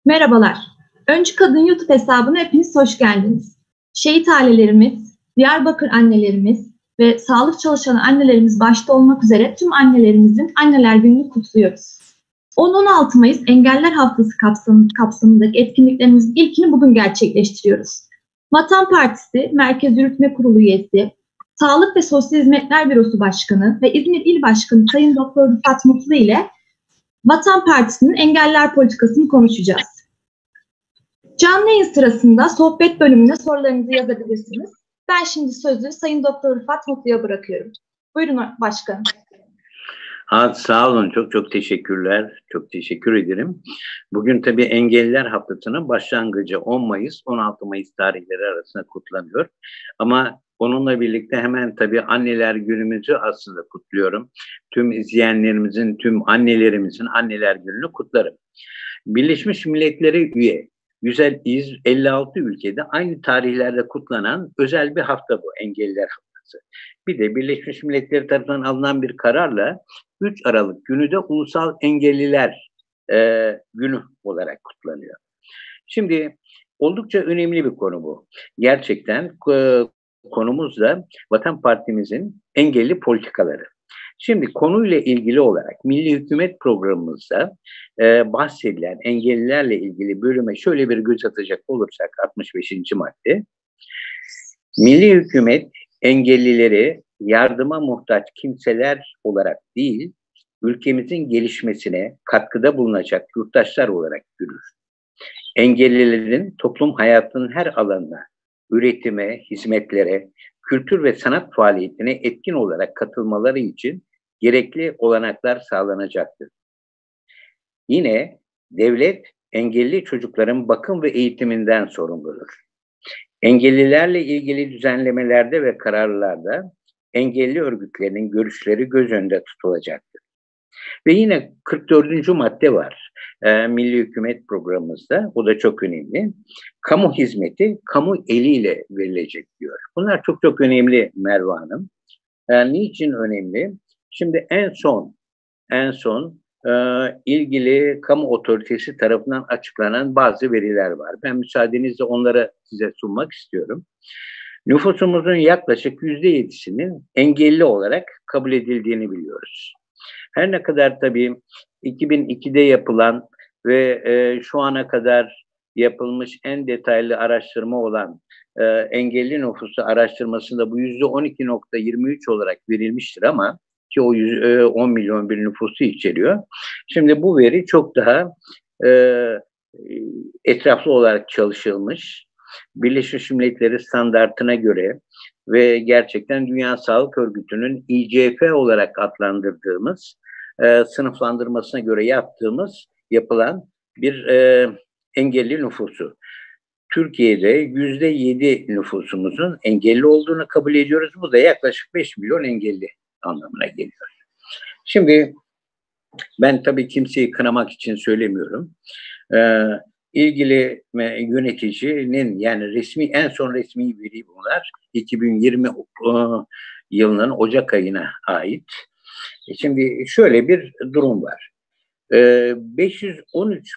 Merhabalar. Öncü Kadın YouTube hesabına hepiniz hoş geldiniz. Şehit ailelerimiz, Diyarbakır annelerimiz ve sağlık çalışanı annelerimiz başta olmak üzere tüm annelerimizin Anneler Günü'nü kutluyoruz. 10-16 Mayıs Engeller Haftası kapsamındaki etkinliklerimizin ilkini bugün gerçekleştiriyoruz. Vatan Partisi Merkez Yürütme Kurulu üyesi, Sağlık ve Sosyal Hizmetler Bürosu Başkanı ve İzmir İl Başkanı Sayın Doktor Rıfat Mutlu ile Vatan Partisi'nin engeller politikasını konuşacağız. Canlı yayın sırasında sohbet bölümüne sorularınızı yazabilirsiniz. Ben şimdi sözü Sayın Doktor Rıfat Mutlu'ya bırakıyorum. Buyurun başkanım. Sağ olun. Çok teşekkürler. Çok teşekkür ederim. Bugün tabii Engelliler Haftası'nın başlangıcı 10 Mayıs, 16 Mayıs tarihleri arasında kutlanıyor. Ama onunla birlikte hemen tabii Anneler Günümüzü aslında kutluyorum. Tüm izleyenlerimizin, tüm annelerimizin Anneler Günü'nü kutlarım. Birleşmiş Milletler'e üye 156 ülkede aynı tarihlerde kutlanan özel bir hafta bu Engelliler Haftası. Bir de Birleşmiş Milletler tarafından alınan bir kararla 3 Aralık günü de Ulusal Engelliler Günü olarak kutlanıyor. Şimdi oldukça önemli bir konu bu. Gerçekten konumuz da Vatan Partimizin engelli politikaları. Şimdi konuyla ilgili olarak Milli Hükümet programımızda bahsedilen engellilerle ilgili bölüme şöyle bir göz atacak olursak 65. madde. Milli Hükümet engellileri yardıma muhtaç kimseler olarak değil, ülkemizin gelişmesine katkıda bulunacak yurttaşlar olarak görür. Engellilerin toplum hayatının her alanına, üretime, hizmetlere, kültür ve sanat faaliyetine etkin olarak katılmaları için gerekli olanaklar sağlanacaktır. Yine devlet engelli çocukların bakım ve eğitiminden sorumludur. Engellilerle ilgili düzenlemelerde ve kararlarda engelli örgütlerinin görüşleri göz önünde tutulacaktır. Ve yine 44. madde var Milli Hükümet programımızda. O da çok önemli. Kamu hizmeti kamu eliyle verilecek diyor. Bunlar çok önemli Merve Hanım. Niçin önemli? Şimdi en son ilgili kamu otoritesi tarafından açıklanan bazı veriler var. Ben müsaadenizle onları size sunmak istiyorum. Nüfusumuzun yaklaşık %7'sinin engelli olarak kabul edildiğini biliyoruz. Her ne kadar tabii 2002'de yapılan ve şu ana kadar yapılmış en detaylı araştırma olan engelli nüfusu araştırmasında bu %12,23 olarak verilmiştir ama ki o 10 milyon bir nüfusu içeriyor. Şimdi bu veri çok daha etraflı olarak çalışılmış. Birleşmiş Milletleri standartına göre ve gerçekten Dünya Sağlık Örgütü'nün ICF olarak adlandırdığımız sınıflandırmasına göre yapılan bir engelli nüfusu. Türkiye'de %7 nüfusumuzun engelli olduğunu kabul ediyoruz. Bu da yaklaşık 5 milyon engelli anlamına geliyor. Şimdi ben tabii kimseyi kınamak için söylemiyorum. İlgili yöneticinin yani en son resmi veri bunlar 2020 yılının Ocak ayına ait. Şimdi şöyle bir durum var. 513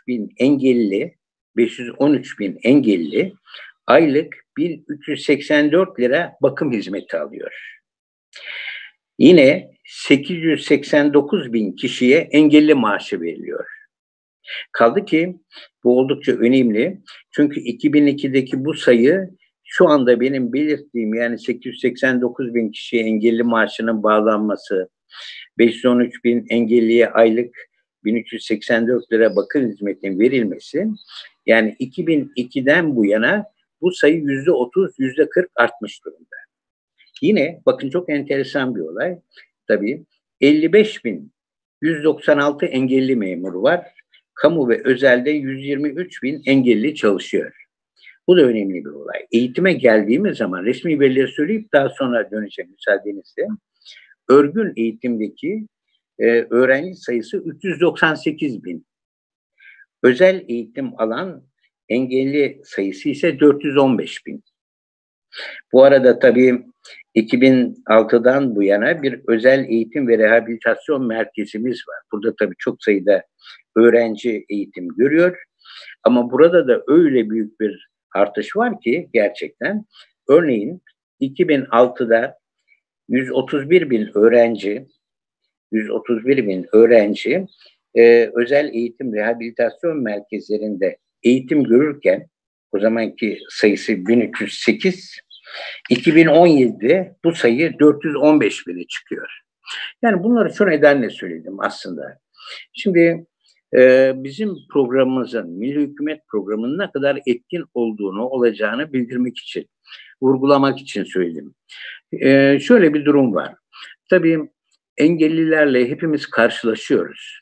bin engelli aylık 1384 lira bakım hizmeti alıyor. Yine 889 bin kişiye engelli maaşı veriliyor. Kaldı ki bu oldukça önemli. Çünkü 2002'deki bu sayı şu anda benim belirttiğim yani 889 bin kişiye engelli maaşının bağlanması, 513 bin engelliye aylık 1384 lira bakım hizmetinin verilmesi yani 2002'den bu yana bu sayı %30, %40 artmış durumda. Yine bakın çok enteresan bir olay. Tabii 55.196 engelli memur var. Kamu ve özelde 123 bin engelli çalışıyor. Bu da önemli bir olay. Eğitime geldiğimiz zaman resmi verileri söyleyip daha sonra döneceğim müsaadenizle. Örgün eğitimdeki öğrenci sayısı 398 bin. Özel eğitim alan engelli sayısı ise 415 bin. Bu arada tabii 2006'dan bu yana bir özel eğitim ve rehabilitasyon merkezimiz var. Burada tabii çok sayıda öğrenci eğitim görüyor. Ama burada da öyle büyük bir artış var ki gerçekten. Örneğin 2006'da 131 bin öğrenci, 131 bin öğrenci özel eğitim rehabilitasyon merkezlerinde eğitim görürken, o zamanki sayısı 1308, 2017'de bu sayı 415 bine çıkıyor. Yani bunları şu nedenle söyledim aslında. Şimdi bizim programımızın, Milli Hükümet Programı'nın ne kadar etkin olacağını bildirmek için, vurgulamak için söyledim. Şöyle bir durum var. Tabii engellilerle hepimiz karşılaşıyoruz.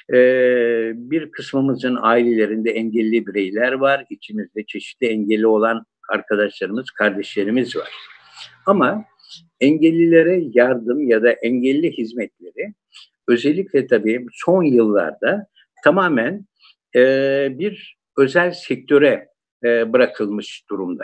Bir kısmımızın ailelerinde engelli bireyler var. İçimizde çeşitli engelli olan arkadaşlarımız, kardeşlerimiz var. Ama engellilere yardım ya da engelli hizmetleri özellikle tabii son yıllarda tamamen bir özel sektöre bırakılmış durumda.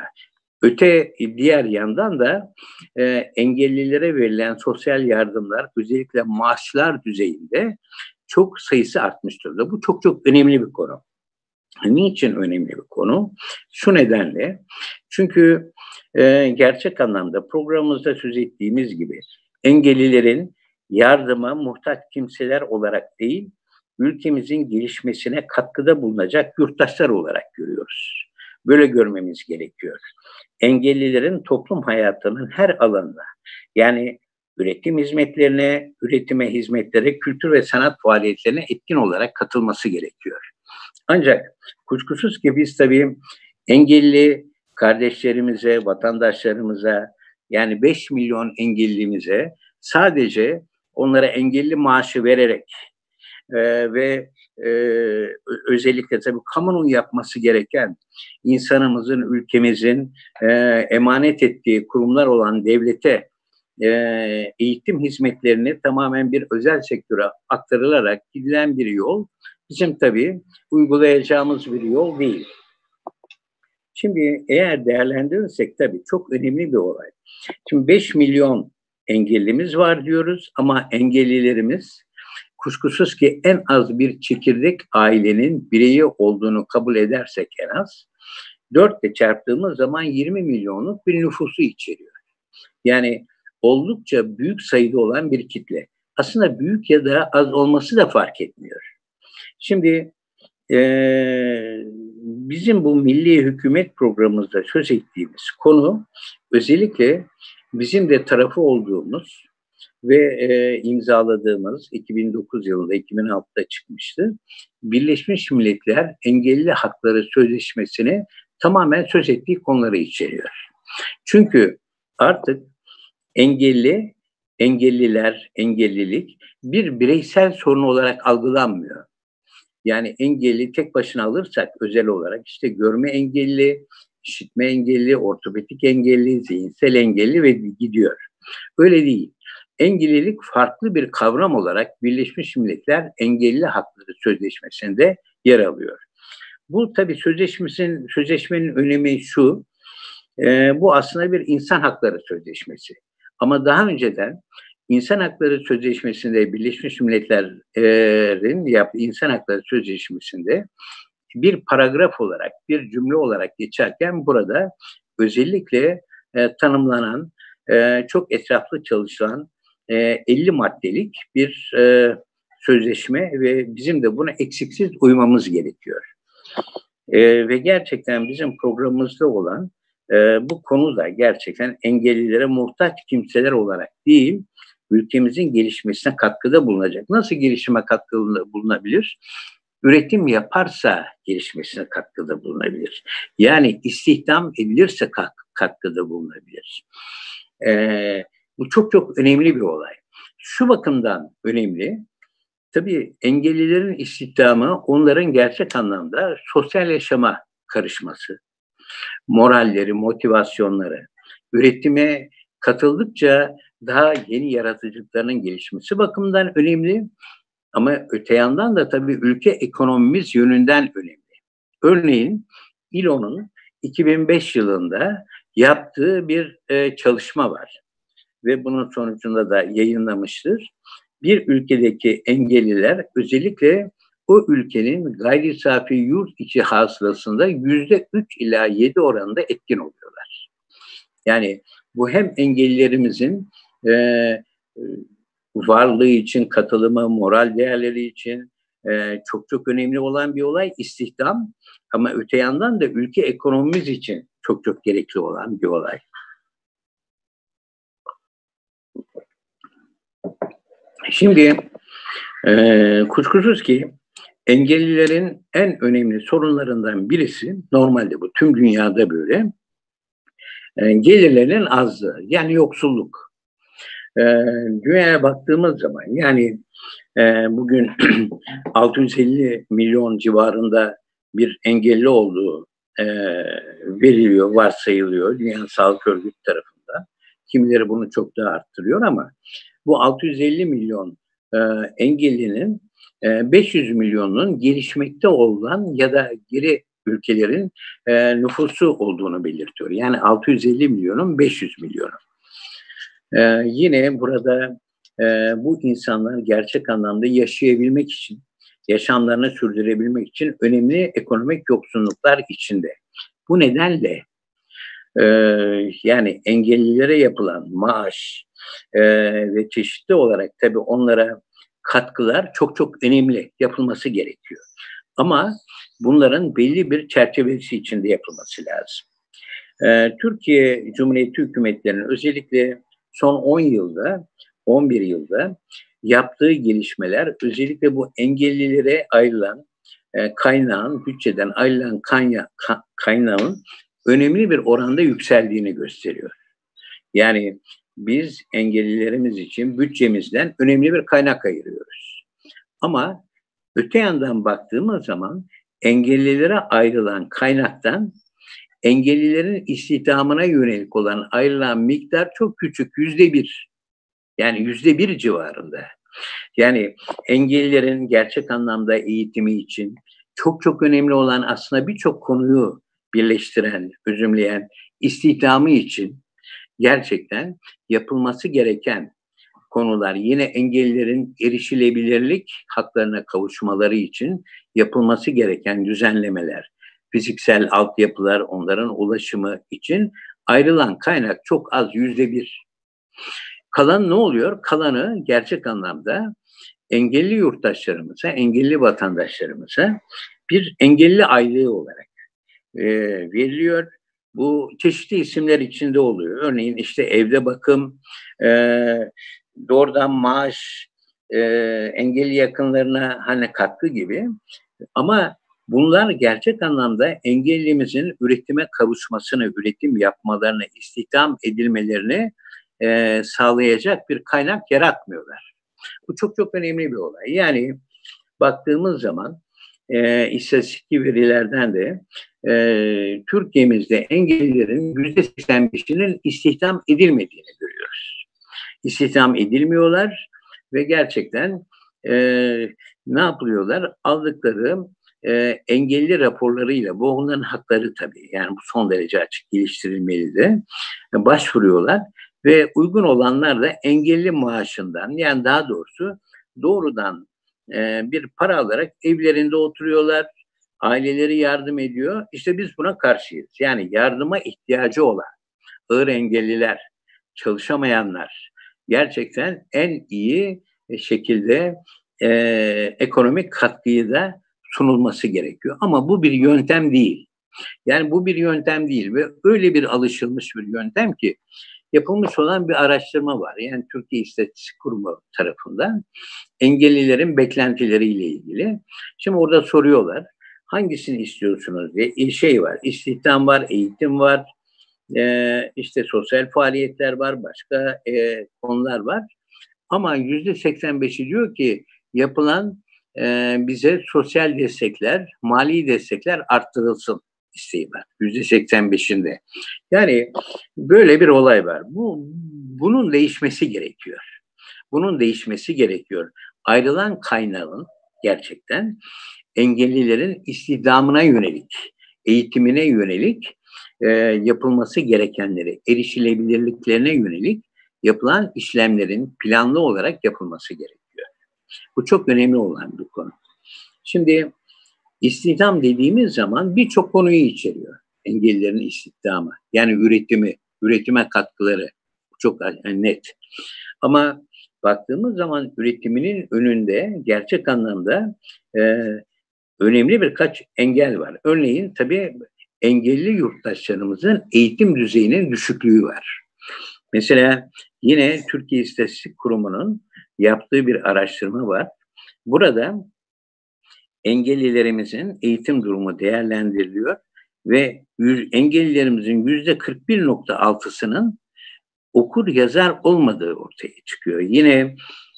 Diğer yandan da engellilere verilen sosyal yardımlar özellikle maaşlar düzeyinde çok sayısı artmış durumda. Bu çok çok önemli bir konu. Niçin önemli bir konu? Şu nedenle, çünkü gerçek anlamda programımızda söz ettiğimiz gibi engellilerin yardıma muhtaç kimseler olarak değil, ülkemizin gelişmesine katkıda bulunacak yurttaşlar olarak görüyoruz. Böyle görmemiz gerekiyor. Engellilerin toplum hayatının her alanına, yani üretim hizmetlerine, üretime, hizmetlere, kültür ve sanat faaliyetlerine etkin olarak katılması gerekiyor. Ancak kuşkusuz ki biz tabii engelli kardeşlerimize, vatandaşlarımıza, yani 5 milyon engellimize sadece onlara engelli maaşı vererek ve özellikle tabii kamunun yapması gereken, insanımızın, ülkemizin emanet ettiği kurumlar olan devlete eğitim hizmetlerini tamamen bir özel sektöre aktarılarak gidilen bir yol bizim tabii uygulayacağımız bir yol değil. Şimdi eğer değerlendirirsek tabii çok önemli bir olay. Şimdi 5 milyon engellimiz var diyoruz ama engellilerimiz kuşkusuz ki en az bir çekirdek ailenin bireyi olduğunu kabul edersek en az 4 ile çarptığımız zaman 20 milyonluk bir nüfusu içeriyor. Yani oldukça büyük sayıda olan bir kitle. Aslında büyük ya da az olması da fark etmiyor. Şimdi bizim bu Milli Hükümet Programımızda söz ettiğimiz konu özellikle bizim de tarafı olduğumuz ve imzaladığımız 2009 yılında 2006'da çıkmıştı. Birleşmiş Milletler Engelli Hakları Sözleşmesi'ne tamamen söz ettiği konuları içeriyor. Çünkü artık engelliler, engellilik bir bireysel sorun olarak algılanmıyor. Yani engelli tek başına alırsak özel olarak işte görme engelli, işitme engelli, ortopedik engelli, zihinsel engelli ve gidiyor. Öyle değil. Engellilik farklı bir kavram olarak Birleşmiş Milletler Engelli Hakları Sözleşmesi'nde yer alıyor. Bu tabii sözleşmenin önemi şu, bu aslında bir insan hakları sözleşmesi. Ama daha önceden İnsan Hakları Sözleşmesi'nde, Birleşmiş Milletler'in yaptığı İnsan Hakları Sözleşmesi'nde bir paragraf olarak, bir cümle olarak geçerken burada özellikle tanımlanan, çok etraflı çalışılan 50 maddelik bir sözleşme ve bizim de buna eksiksiz uymamız gerekiyor. Ve gerçekten bizim programımızda olan bu konu da gerçekten engellilere muhtaç kimseler olarak değil, ülkemizin gelişmesine katkıda bulunacak. Nasıl gelişime katkıda bulunabilir? Üretim yaparsa gelişmesine katkıda bulunabilir. Yani istihdam edilirse katkıda bulunabilir. Bu çok çok önemli bir olay. Şu bakımdan önemli. Tabii engellilerin istihdamı onların gerçek anlamda sosyal yaşama karışması, moralleri, motivasyonları, üretime katıldıkça daha yeni yaratıcılıklarının gelişmesi bakımından önemli. Ama öte yandan da tabii ülke ekonomimiz yönünden önemli. Örneğin İLO'nun 2005 yılında yaptığı bir çalışma var ve bunun sonucunda da yayınlamıştır. Bir ülkedeki engelliler özellikle o ülkenin gayri safi yurt içi hasılasında %3 ila 7 oranında etkin oluyorlar. Yani bu hem engellilerimizin varlığı için, katılımı, moral değerleri için çok çok önemli olan bir olay, istihdam, ama öte yandan da ülke ekonomimiz için çok çok gerekli olan bir olay. Şimdi kuşkusuz ki engellilerin en önemli sorunlarından birisi, normalde bu tüm dünyada böyle, gelirlerinin azlığı, yani yoksulluk. Dünyaya baktığımız zaman, yani bugün 650 milyon civarında bir engelli olduğu veriliyor, varsayılıyor Dünya Sağlık Örgütü tarafından. Kimileri bunu çok daha arttırıyor ama bu 650 milyon engellinin 500 milyonunun gelişmekte olan ya da geri ülkelerin nüfusu olduğunu belirtiyor. Yani 650 milyonun 500 milyonu. Yine burada bu insanlar gerçek anlamda yaşayabilmek için, yaşamlarını sürdürebilmek için önemli ekonomik yoksunluklar içinde. Bu nedenle yani engellilere yapılan maaş ve çeşitli olarak tabii onlara katkılar çok çok önemli, yapılması gerekiyor. Ama bunların belli bir çerçevesi içinde yapılması lazım. Türkiye Cumhuriyeti hükümetlerinin özellikle son 10 yılda, 11 yılda yaptığı gelişmeler, özellikle bu engellilere ayrılan kaynağın, bütçeden ayrılan kaynağın önemli bir oranda yükseldiğini gösteriyor. Yani biz engellilerimiz için bütçemizden önemli bir kaynak ayırıyoruz. Ama öte yandan baktığımız zaman engellilere ayrılan kaynaktan engellilerin istihdamına yönelik olan ayrılan miktar çok küçük, %1. Yani %1 civarında. Yani engellilerin gerçek anlamda eğitimi için çok çok önemli olan, aslında birçok konuyu birleştiren, özümleyen istihdamı için gerçekten yapılması gereken konular, yine engellilerin erişilebilirlik haklarına kavuşmaları için yapılması gereken düzenlemeler, fiziksel altyapılar, onların ulaşımı için ayrılan kaynak çok az, %1. Kalan ne oluyor? Kalanı gerçek anlamda engelli yurttaşlarımıza, engelli vatandaşlarımıza bir engelli aylığı olarak veriliyor. Bu çeşitli isimler içinde oluyor. Örneğin işte evde bakım, doğrudan maaş, engelli yakınlarına hani katkı gibi. Ama bunlar gerçek anlamda engellimizin üretime kavuşmasını, üretim yapmalarını, istihdam edilmelerini sağlayacak bir kaynak yaratmıyorlar. Bu çok çok önemli bir olay. Yani baktığımız zaman istatistik verilerden de Türkiye'mizde engellilerin %85'inin istihdam edilmediğini görüyoruz. İstihdam edilmiyorlar ve gerçekten ne yapıyorlar? Aldıkları engelli raporlarıyla, bu onların hakları tabii, yani bu son derece açık, geliştirilmeli de, başvuruyorlar ve uygun olanlar da engelli maaşından, yani daha doğrusu doğrudan bir para alarak evlerinde oturuyorlar, aileleri yardım ediyor. İşte biz buna karşıyız. Yani yardıma ihtiyacı olan ağır engelliler, çalışamayanlar gerçekten en iyi şekilde ekonomik katkıyı da sunulması gerekiyor. Ama bu bir yöntem değil. Yani bu bir yöntem değil ve öyle bir alışılmış bir yöntem ki yapılmış olan bir araştırma var. Yani Türkiye İstatistik Kurumu tarafından engellilerin beklentileriyle ilgili. Şimdi orada soruyorlar, hangisini istiyorsunuz diye. Şey var, istihdam var, eğitim var, işte sosyal faaliyetler var, başka konular var. Ama %85'i diyor ki yapılan bize sosyal destekler, mali destekler arttırılsın isteği var. %85'inde. Yani böyle bir olay var. Bunun değişmesi gerekiyor. Bunun değişmesi gerekiyor. Ayrılan kaynağın gerçekten engellilerin istihdamına yönelik, eğitimine yönelik yapılması gerekenleri, erişilebilirliklerine yönelik yapılan işlemlerin planlı olarak yapılması gerekiyor. Bu çok önemli olan bir konu. Şimdi istihdam dediğimiz zaman birçok konuyu içeriyor. Engellilerin istihdamı. Yani üretime katkıları çok net. Ama baktığımız zaman üretiminin önünde gerçek anlamda önemli birkaç engel var. Örneğin tabii engelli yurttaşlarımızın eğitim düzeyinin düşüklüğü var. Mesela yine Türkiye İstatistik Kurumu'nun yaptığı bir araştırma var. Burada engellilerimizin eğitim durumu değerlendiriliyor ve engellilerimizin %41.6'sının okur yazar olmadığı ortaya çıkıyor. Yine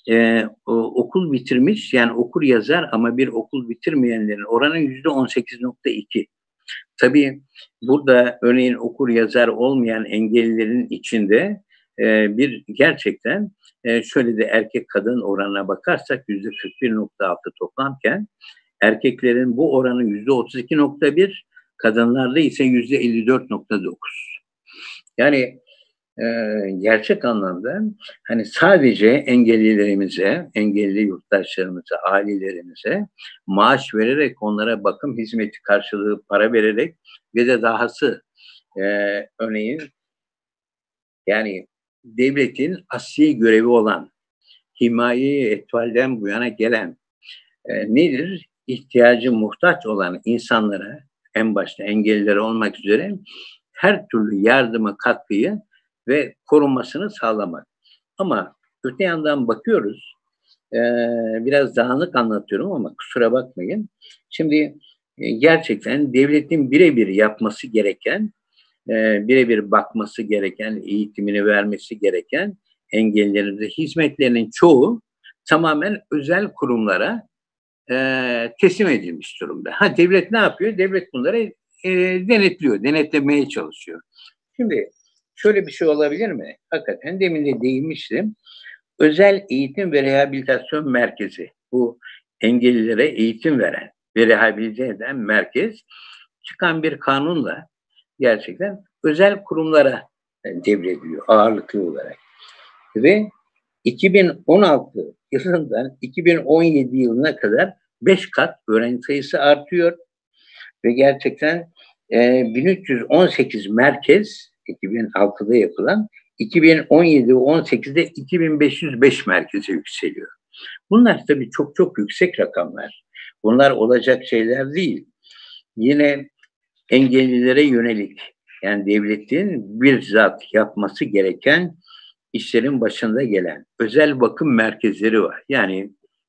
okul bitirmiş, yani okur yazar ama bir okul bitirmeyenlerin oranı %18.2. Tabii burada örneğin okur yazar olmayan engellilerin içinde bir gerçekten şöyle de erkek kadın oranına bakarsak %41.6 toplamken erkeklerin bu oranı %32.1, kadınlarda ise %54.9. Yani gerçek anlamda hani sadece engellilerimize, engelli yurttaşlarımıza, ailelerimize maaş vererek, onlara bakım hizmeti karşılığı para vererek ve de dahası örneğin yani devletin asli görevi olan himaye-i etvalden bu yana gelen nedir? İhtiyacı muhtaç olan insanlara, en başta engelliler olmak üzere her türlü yardımı, katkıyı ve korunmasını sağlamak. Ama öte yandan bakıyoruz, biraz dağınık anlatıyorum ama kusura bakmayın. Şimdi gerçekten devletin birebir yapması gereken, birebir bakması gereken, eğitimini vermesi gereken engellilerimize hizmetlerinin çoğu tamamen özel kurumlara teslim edilmiş durumda. Devlet ne yapıyor? Devlet bunları denetliyor, denetlemeye çalışıyor. Şimdi şöyle bir şey olabilir mi? Hakikaten demin de değinmiştim. Özel eğitim ve rehabilitasyon merkezi, bu engellilere eğitim veren ve rehabilite eden merkez çıkan bir kanunla gerçekten özel kurumlara devrediliyor ağırlıklı olarak. Ve 2016 yılından 2017 yılına kadar 5 kat öğrenci sayısı artıyor ve gerçekten 1318 merkez 2006'da yapılan, 2017 ve 18'de 2505 merkeze yükseliyor. Bunlar tabii çok çok yüksek rakamlar. Bunlar olacak şeyler değil. Yine engellilere yönelik, yani devletin bizzat yapması gereken işlerin başında gelen özel bakım merkezleri var. Yani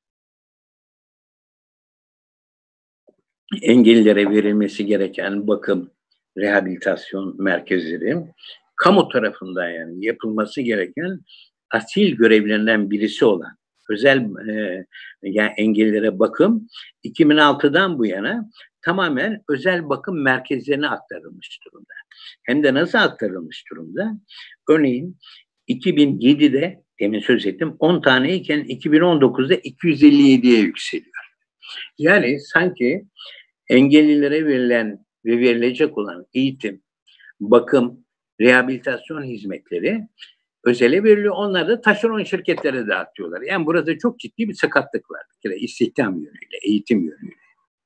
engellilere verilmesi gereken bakım, rehabilitasyon merkezleri, kamu tarafından yani yapılması gereken asil görevlerinden birisi olan özel yani engellilere bakım 2006'dan bu yana tamamen özel bakım merkezlerine aktarılmış durumda. Hem de nasıl aktarılmış durumda? Örneğin 2007'de demin söz ettim 10 taneyken 2019'da 257'ye yükseliyor. Yani sanki engellilere verilen ve verilecek olan eğitim, bakım, rehabilitasyon hizmetleri özele veriliyor. Onlar da taşeron şirketlere dağıtıyorlar. Yani burada çok ciddi bir sakatlık var. Bir kere istihdam yönüyle, eğitim yönüyle.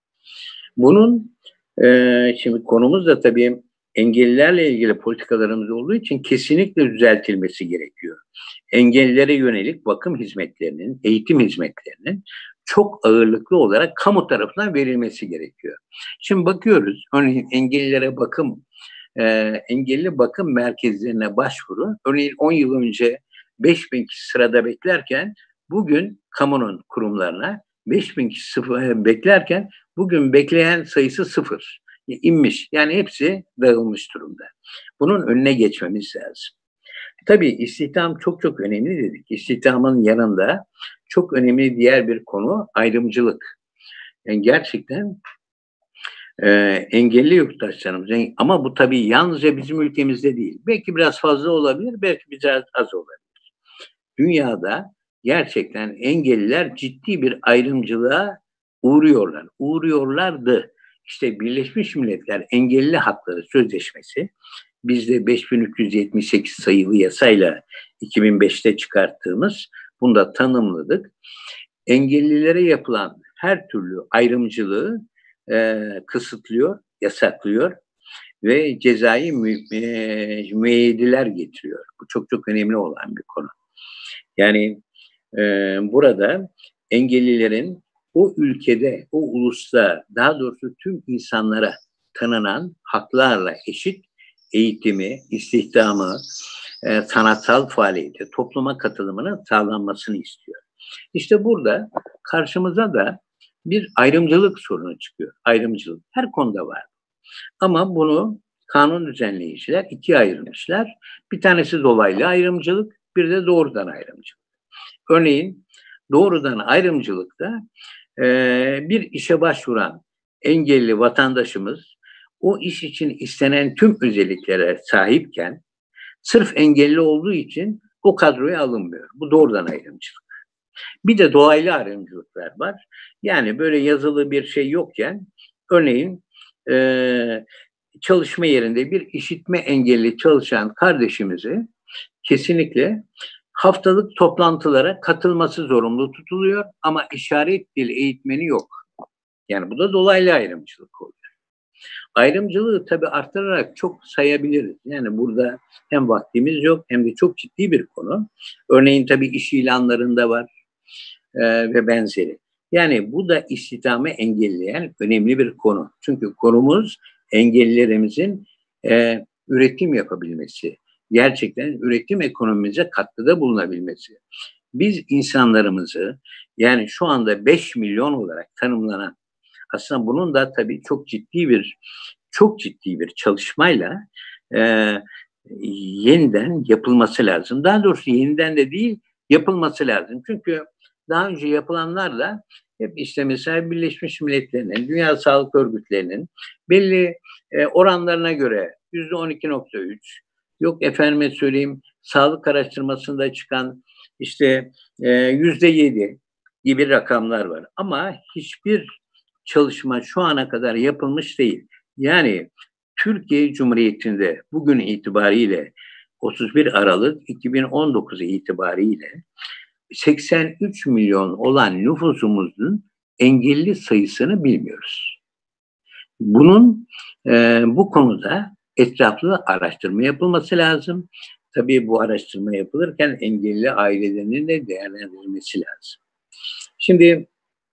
Bunun şimdi konumuz da tabii engellilerle ilgili politikalarımız olduğu için kesinlikle düzeltilmesi gerekiyor. Engellilere yönelik bakım hizmetlerinin, eğitim hizmetlerinin çok ağırlıklı olarak kamu tarafından verilmesi gerekiyor. Şimdi bakıyoruz, örneğin engellilere bakım, engelli bakım merkezlerine başvuru, örneğin 10 yıl önce 5.000 kişi sırada beklerken, bugün kamunun kurumlarına 5.000 kişi beklerken, bugün bekleyen sayısı 0. İnmiş. Yani hepsi dağılmış durumda. Bunun önüne geçmemiz lazım. Tabii istihdam çok çok önemli dedik. İstihdamın yanında çok önemli diğer bir konu ayrımcılık. Yani gerçekten engelli yurttaşlarımız, ama bu tabii yalnızca bizim ülkemizde değil. Belki biraz fazla olabilir, belki biraz az olabilir. Dünyada gerçekten engelliler ciddi bir ayrımcılığa uğruyorlar. Uğruyorlardı. İşte Birleşmiş Milletler Engelli Hakları Sözleşmesi, biz de 5378 sayılı yasayla 2005'te çıkarttığımız, bunu da tanımladık. Engellilere yapılan her türlü ayrımcılığı kısıtlıyor, yasaklıyor ve cezai müeyyideler getiriyor. Bu çok çok önemli olan bir konu. Yani burada engellilerin o ülkede, o ulusta, daha doğrusu tüm insanlara tanınan haklarla eşit eğitimi, istihdamı, sanatsal faaliyeti, topluma katılımının sağlanmasını istiyor. İşte burada karşımıza da bir ayrımcılık sorunu çıkıyor. Ayrımcılık her konuda var. Ama bunu kanun düzenleyiciler ikiye ayırmışlar. Bir tanesi dolaylı ayrımcılık, bir de doğrudan ayrımcılık. Örneğin doğrudan ayrımcılıkta bir işe başvuran engelli vatandaşımız o iş için istenen tüm özelliklere sahipken sırf engelli olduğu için o kadroya alınmıyor. Bu doğrudan ayrımcılık. Bir de dolaylı ayrımcılıklar var. Yani böyle yazılı bir şey yokken örneğin çalışma yerinde bir işitme engelli çalışan kardeşimizi kesinlikle haftalık toplantılara katılması zorunlu tutuluyor ama işaret dil eğitmeni yok. Yani bu da dolaylı ayrımcılık oluyor. Ayrımcılığı tabii arttırarak çok sayabiliriz. Yani burada hem vaktimiz yok hem de çok ciddi bir konu. Örneğin tabii iş ilanlarında var ve benzeri. Yani bu da istihdamı engelleyen önemli bir konu. Çünkü konumuz engellilerimizin üretim yapabilmesi, gerçekten üretim ekonomimize katkıda bulunabilmesi. Biz insanlarımızı yani şu anda 5 milyon olarak tanımlanan, aslında bunun da tabii çok ciddi bir çalışmayla yeniden yapılması lazım. Daha doğrusu yeniden de değil, yapılması lazım. Çünkü daha önce yapılanlarla hep işte mesela Birleşmiş Milletler'in, Dünya Sağlık Örgütleri'nin belli oranlarına göre %12.3, yok efendime söyleyeyim sağlık araştırmasında çıkan işte %7 gibi rakamlar var. Ama hiçbir çalışma şu ana kadar yapılmış değil. Yani Türkiye Cumhuriyeti'nde bugün itibariyle 31 Aralık 2019 itibariyle 83 milyon olan nüfusumuzun engelli sayısını bilmiyoruz. Bunun bu konuda etraflı araştırma yapılması lazım. Tabii bu araştırma yapılırken engelli ailelerinin de değerlendirilmesi lazım. Şimdi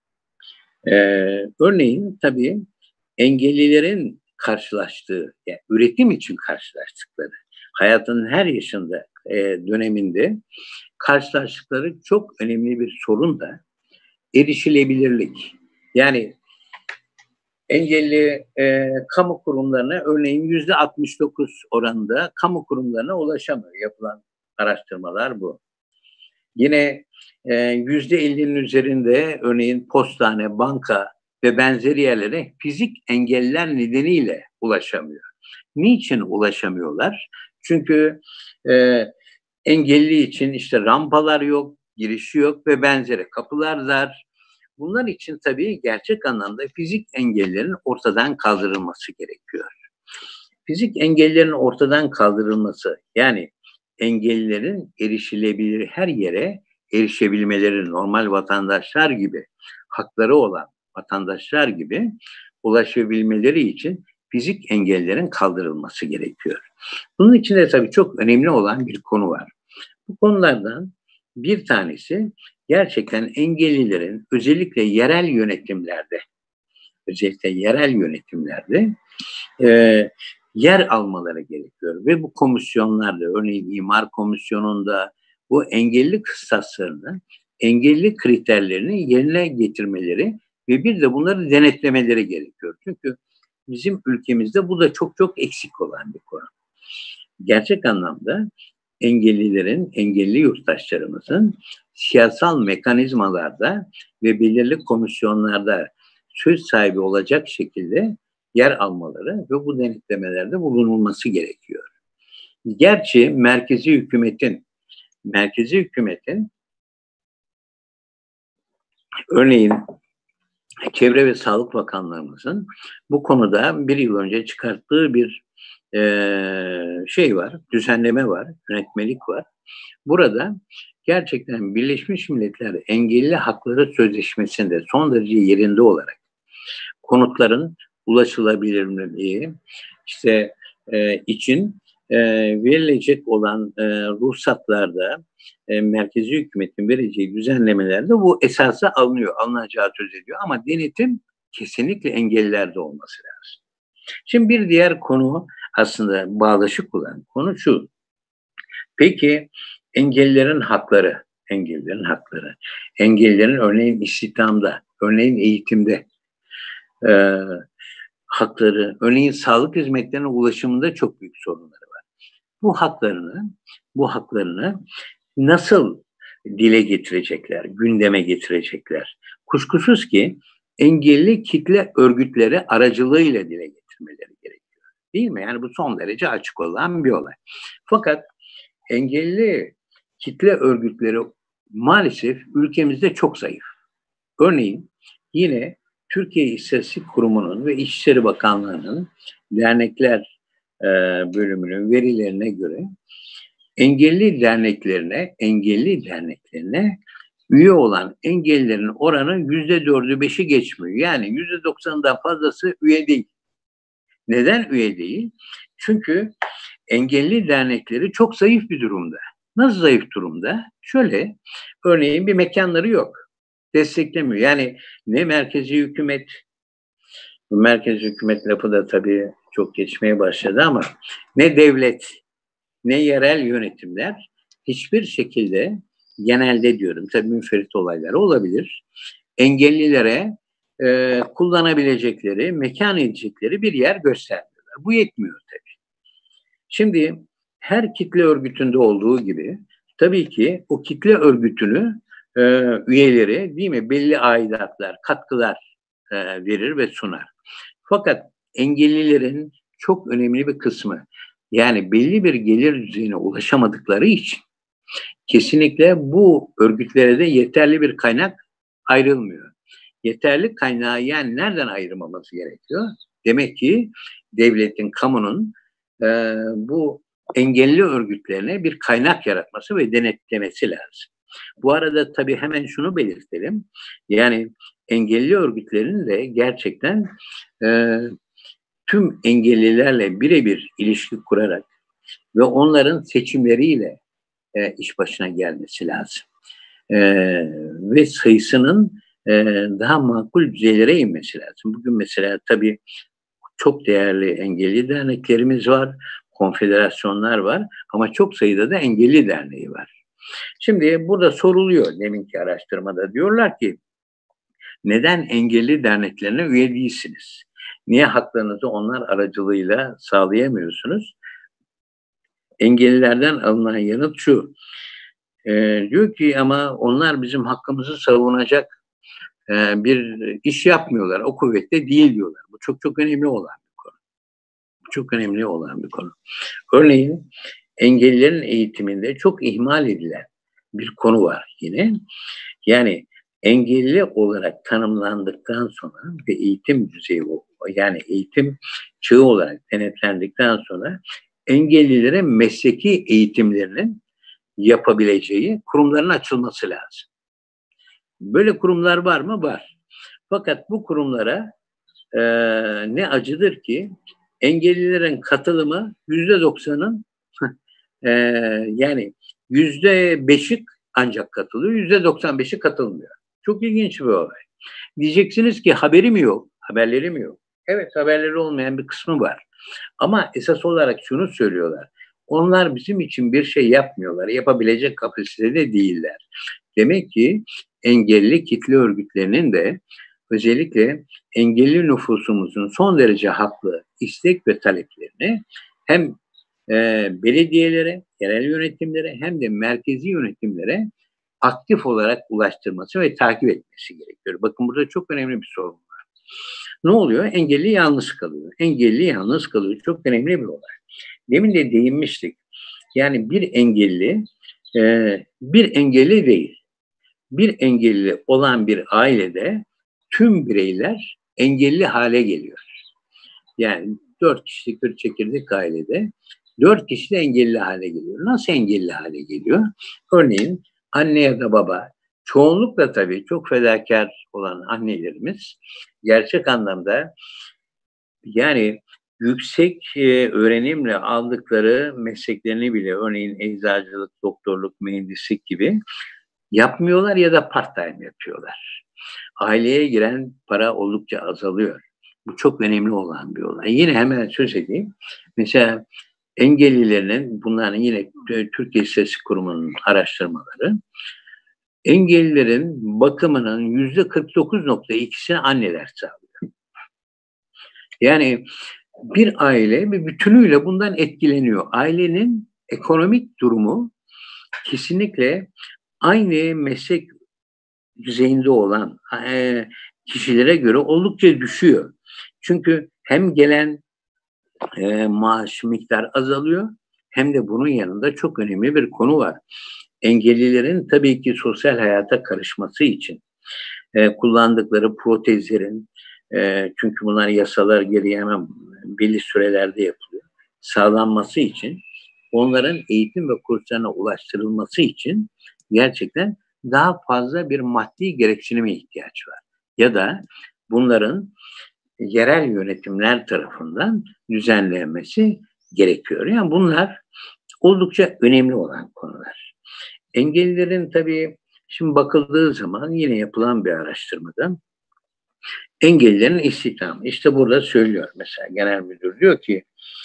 örneğin tabii engellilerin karşılaştığı, yani üretim için karşılaştıkları, hayatının her yaşında döneminde karşılaştıkları çok önemli bir sorun da erişilebilirlik. Yani engelli kamu kurumlarına örneğin %69 oranında kamu kurumlarına ulaşamıyor. Yapılan araştırmalar bu. Yine %50'nin üzerinde örneğin postane, banka ve benzeri yerlere fizik engeller nedeniyle ulaşamıyor. Niçin ulaşamıyorlar? Çünkü engelli için işte rampalar yok, girişi yok ve benzeri kapılar dar. Bunlar için tabii gerçek anlamda fizik engellerin ortadan kaldırılması gerekiyor. Fizik engellerin ortadan kaldırılması yani engellilerin erişilebilir her yere erişebilmeleri, normal vatandaşlar gibi, hakları olan vatandaşlar gibi ulaşabilmeleri için fizik engellerin kaldırılması gerekiyor. Bunun için de tabii çok önemli olan bir konu var. Bu konulardan bir tanesi gerçekten engellilerin özellikle yerel yönetimlerde yer almaları gerekiyor. Ve bu komisyonlarda, örneğin imar komisyonunda bu engelli kıstaslarını, engelli kriterlerini yerine getirmeleri ve bir de bunları denetlemeleri gerekiyor. Çünkü bizim ülkemizde bu da çok çok eksik olan bir konu. Gerçek anlamda engellilerin, engelli yurttaşlarımızın siyasal mekanizmalarda ve belirli komisyonlarda söz sahibi olacak şekilde yer almaları ve bu denetlemelerde bulunulması gerekiyor. Gerçi merkezi hükümetin örneğin Çevre ve Sağlık Bakanlığımızın bu konuda bir yıl önce çıkarttığı bir şey var, düzenleme var, yönetmelik var. Burada gerçekten Birleşmiş Milletler Engelli Hakları Sözleşmesi'nde son derece yerinde olarak konutların ulaşılabilirliği işte için verilecek olan ruhsatlarda merkezi hükümetin vereceği düzenlemelerde bu esasa alınıyor, alınacağı söz ediyor. Ama denetim kesinlikle engellilerde olması lazım. Şimdi bir diğer konu aslında bağdaşık olan konu şu. Peki engellilerin hakları, engellilerin örneğin istihdamda, örneğin eğitimde hakları, örneğin sağlık hizmetlerine ulaşımında çok büyük sorunları var. Bu haklarını nasıl dile getirecekler, gündeme getirecekler? Kuşkusuz ki engelli kitle örgütleri aracılığıyla dile getirmeleri gerekiyor. Değil mi? Yani bu son derece açık olan bir olay. Fakat engelli kitle örgütleri maalesef ülkemizde çok zayıf. Örneğin yine Türkiye İstatistik Kurumu'nun ve İçişleri Bakanlığı'nın dernekler bölümünün verilerine göre engelli derneklerine üye olan engellilerin oranı %4'ü 5'i geçmiyor. Yani %90'dan fazlası üye değil. Neden üye değil? Çünkü engelli dernekleri çok zayıf bir durumda. Nasıl zayıf durumda? Şöyle, örneğin bir mekanları yok. Desteklemiyor. Yani ne merkezi hükümet, bu merkezi hükümet lafı da tabii çok geçmeye başladı ama ne devlet, ne yerel yönetimler hiçbir şekilde, genelde diyorum tabii münferit olaylar olabilir, engellilere kullanabilecekleri, mekan edecekleri bir yer göstermiyorlar. Bu yetmiyor tabii. Şimdi her kitle örgütünde olduğu gibi tabii ki o kitle örgütünü üyeleri değil mi belli aidatlar, katkılar verir ve sunar. Fakat engellilerin çok önemli bir kısmı yani belli bir gelir düzeyine ulaşamadıkları için kesinlikle bu örgütlere de yeterli bir kaynak ayrılmıyor. Yeterli kaynağı yani nereden ayırmamız gerekiyor? Demek ki devletin, kamunun bu engelli örgütlerine bir kaynak yaratması ve denetlemesi lazım. Bu arada tabii hemen şunu belirtelim. Yani engelli örgütlerin de gerçekten tüm engellilerle birebir ilişki kurarak ve onların seçimleriyle iş başına gelmesi lazım. Ve sayısının daha makul düzeylere inmesi lazım. Bugün mesela tabii çok değerli engelli derneklerimiz var, konfederasyonlar var ama çok sayıda da engelli derneği var. Şimdi burada soruluyor deminki araştırmada. Diyorlar ki neden engelli derneklerine üye değilsiniz? Niye haklarınızı onlar aracılığıyla sağlayamıyorsunuz? Engellilerden alınan yanıt şu. Diyor ki ama onlar bizim hakkımızı savunacak bir iş yapmıyorlar. O kuvvette değil diyorlar. Bu çok önemli olan bir konu. Çok önemli olan bir konu. Örneğin engellilerin eğitiminde çok ihmal edilen bir konu var yine. Yani engelli olarak tanımlandıktan sonra ve eğitim düzeyi yani eğitim çağı olarak denetlendikten sonra engellilere mesleki eğitimlerinin yapabileceği kurumların açılması lazım. Böyle kurumlar var mı? Var. Fakat bu kurumlara ne acıdır ki engellilerin katılımı %90'ın yani %5'i ancak katılıyor, %95'i katılmıyor. Çok ilginç bir olay. Diyeceksiniz ki haberleri mi yok? Evet, haberleri olmayan bir kısmı var. Ama esas olarak şunu söylüyorlar. Onlar bizim için bir şey yapmıyorlar, yapabilecek kapasitede değiller. Demek ki engelli kitle örgütlerinin de özellikle engelli nüfusumuzun son derece haklı istek ve taleplerini hem belediyelere, yerel yönetimlere hem de merkezi yönetimlere aktif olarak ulaştırması ve takip etmesi gerekiyor. Bakın burada çok önemli bir sorun var. Ne oluyor? Engelli yalnız kalıyor. Engelli yalnız kalıyor. Çok önemli bir olay. Demin de değinmiştik. Yani bir engelli değil. Bir engelli olan bir ailede tüm bireyler engelli hale geliyor. Yani 4 kişilik bir çekirdek ailede 4 kişi de engelli hale geliyor. Nasıl engelli hale geliyor? Örneğin anne ya da baba, çoğunlukla tabii çok fedakar olan annelerimiz gerçek anlamda yani yüksek öğrenimle aldıkları mesleklerini bile örneğin eczacılık, doktorluk, mühendislik gibi yapmıyorlar ya da part-time yapıyorlar. Aileye giren para oldukça azalıyor. Bu çok önemli olan bir olay. Yine hemen söz edeyim. Mesela engellilerinin, bunların yine Türkiye İstatistik Kurumu'nun araştırmaları, engellilerin bakımının %49,2'sini anneler sağlıyor. Yani bir aile bir bütünüyle bundan etkileniyor. Ailenin ekonomik durumu kesinlikle aynı meslek düzeyinde olan kişilere göre oldukça düşüyor. Çünkü hem gelen maaş miktar azalıyor hem de bunun yanında çok önemli bir konu var. Engellilerin tabii ki sosyal hayata karışması için kullandıkları protezlerin çünkü bunlar yasalar gereği hemen belli sürelerde yapılıyor. Sağlanması için onların eğitim ve kurslarına ulaştırılması için gerçekten daha fazla bir maddi gereksinime ihtiyaç var. Ya da bunların yerel yönetimler tarafından düzenlenmesi gerekiyor. Yani bunlar oldukça önemli olan konular. Engellilerin tabii şimdi bakıldığı zaman yine yapılan bir araştırmada engellilerin istihdamı. İşte burada söylüyor mesela genel müdür diyor ki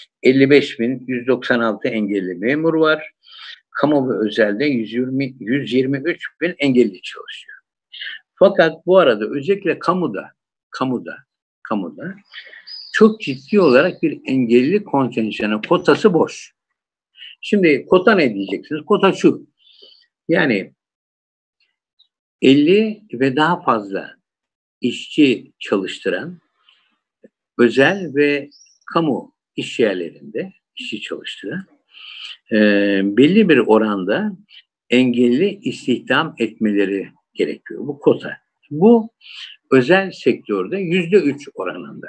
55.196 engelli memur var. Kamu ve özelde 123.000 engelli çalışıyor. Fakat bu arada özellikle kamuda çok ciddi olarak bir engelli kontenjanı kotası boş. Şimdi kota ne diyeceksiniz? Kota şu. Yani 50 ve daha fazla işçi çalıştıran özel ve kamu iş yerlerinde işçi çalıştıran belli bir oranda engelli istihdam etmeleri gerekiyor. Bu kota. Bu özel sektörde %3 oranında.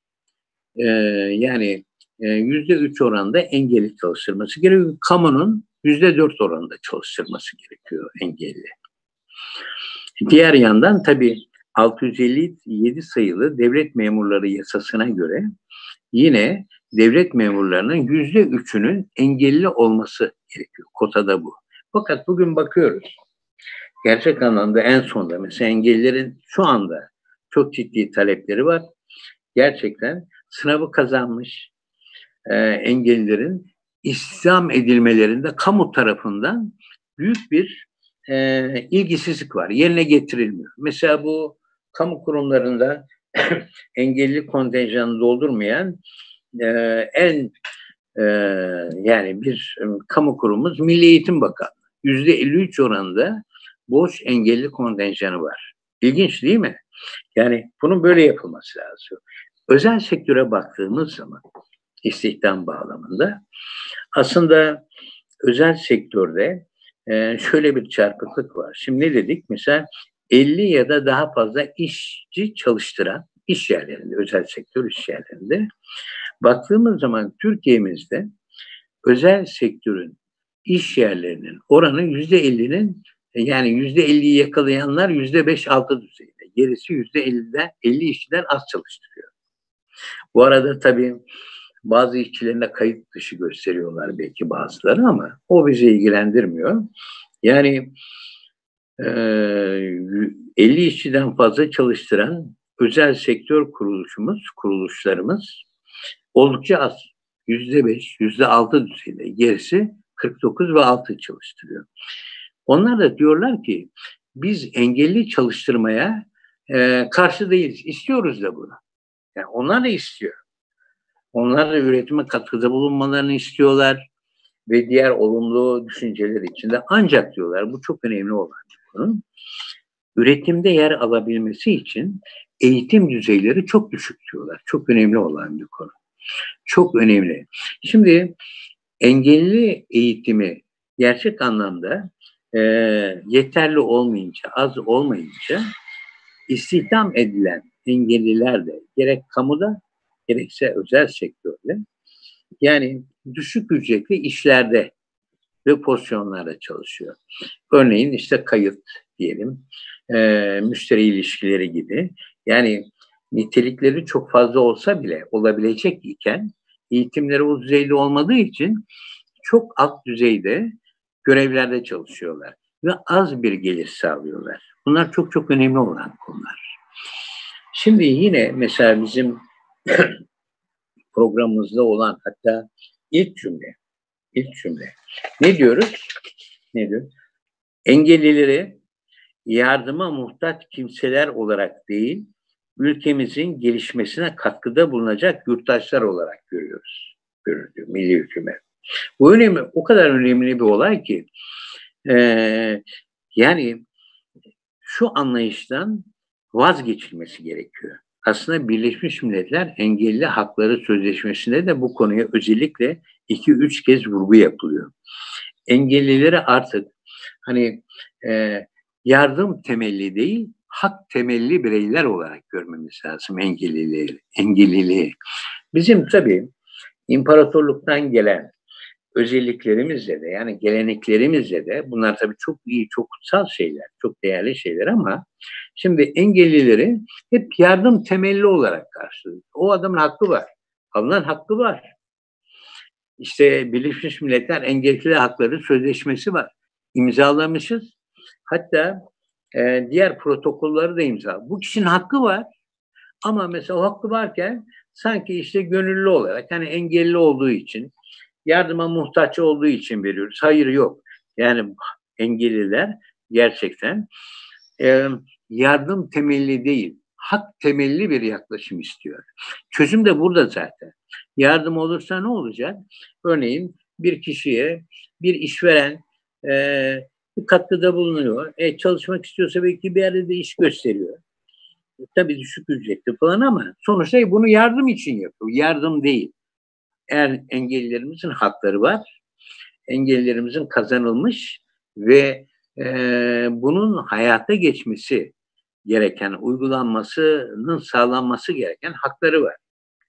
Yani %3 oranında engelli çalıştırması gerekiyor. Kamunun %4 oranında çalıştırması gerekiyor engelli. Diğer yandan tabii 657 sayılı devlet memurları yasasına göre yine devlet memurlarının %3'ünün engelli olması gerekiyor. Kotada bu. Fakat bugün bakıyoruz. Gerçek anlamda en sonda mesela engellilerin şu anda çok ciddi talepleri var. Gerçekten sınavı kazanmış engellilerin istihdam edilmelerinde kamu tarafından büyük bir ilgisizlik var. Yerine getirilmiyor. Mesela bu kamu kurumlarında engelli kontenjanını doldurmayan en yani bir kamu kurumumuz Milli Eğitim Bakanlığı. %53 oranında boş engelli kontenjanı var. İlginç değil mi? Yani bunun böyle yapılması lazım. Özel sektöre baktığımız zaman istihdam bağlamında aslında özel sektörde şöyle bir çarpıklık var. Şimdi ne dedik? Mesela 50 ya da daha fazla işçi çalıştıran iş yerlerinde, özel sektör iş yerlerinde baktığımız zaman Türkiye'mizde özel sektörün iş yerlerinin oranı %50'nin yani %50'yi yakalayanlar %5-6 düzeyinde. Gerisi %50'den 50 işçiden az çalıştırıyor. Bu arada tabii bazı işçilerine kayıt dışı gösteriyorlar belki bazıları ama o bizi ilgilendirmiyor. Yani 50 işçiden fazla çalıştıran özel sektör kuruluşlarımız oldukça az. %5, %6 düzeyinde. Gerisi 49 ve altı çalıştırıyor. Onlar da diyorlar ki biz engelli çalıştırmaya karşı değiliz. İstiyoruz da bunu. Yani onlar da istiyor. Onlar da üretime katkıda bulunmalarını istiyorlar ve diğer olumlu düşünceler içinde. Ancak diyorlar bu çok önemli olan bir konu. Üretimde yer alabilmesi için eğitim düzeyleri çok düşük diyorlar. Çok önemli olan bir konu. Çok önemli. Şimdi engelli eğitimi gerçek anlamda yeterli olmayınca, az olmayınca istihdam edilen engelliler de gerek kamuda gerekse özel sektörde yani düşük ücretli işlerde ve pozisyonlarda çalışıyor. Örneğin işte kayıt diyelim, müşteri ilişkileri gibi. Yani nitelikleri çok fazla olsa bile olabilecek iken eğitimleri o düzeyde olmadığı için çok alt düzeyde görevlerde çalışıyorlar ve az bir gelir sağlıyorlar. Bunlar çok çok önemli olan konular. Şimdi yine mesela bizim programımızda olan hatta ilk cümle ne diyoruz? Ne diyoruz? Engellileri yardıma muhtaç kimseler olarak değil, ülkemizin gelişmesine katkıda bulunacak yurttaşlar olarak görüyoruz. Görüldü milli hükümet. Bu önemli, o kadar önemli bir olay ki yani şu anlayıştan vazgeçilmesi gerekiyor. Aslında Birleşmiş Milletler Engelli Hakları Sözleşmesi'nde de bu konuya özellikle 2-3 kez vurgu yapılıyor. Engellileri artık hani yardım temelli değil, hak temelli bireyler olarak görmemiz lazım engelliliği. Bizim tabii imparatorluktan gelen özelliklerimizle de yani geleneklerimizle de bunlar tabii çok iyi, çok kutsal şeyler, çok değerli şeyler ama şimdi engellileri hep yardım temelli olarak karşılıyoruz. O adamın hakkı var. Alınan hakkı var. İşte Birleşmiş Milletler Engelliler Hakları Sözleşmesi var. İmzalamışız. Hatta diğer protokolları da imza. Bu kişinin hakkı var. Ama mesela o hakkı varken sanki işte gönüllü olarak hani engelli olduğu için yardıma muhtaç olduğu için veriyoruz. Hayır yok. Yani engelliler gerçekten yardım temelli değil, hak temelli bir yaklaşım istiyor. Çözüm de burada zaten. Yardım olursa ne olacak? Örneğin bir kişiye bir işveren bir katkıda bulunuyor. Çalışmak istiyorsa belki bir yerde de iş gösteriyor. Tabii düşük ücretli falan ama sonuçta bunu yardım için yapıyor. Yardım değil. Eğer engellilerimizin hakları var, engellilerimizin kazanılmış ve bunun hayata geçmesi gereken, uygulanmasının sağlanması gereken hakları var.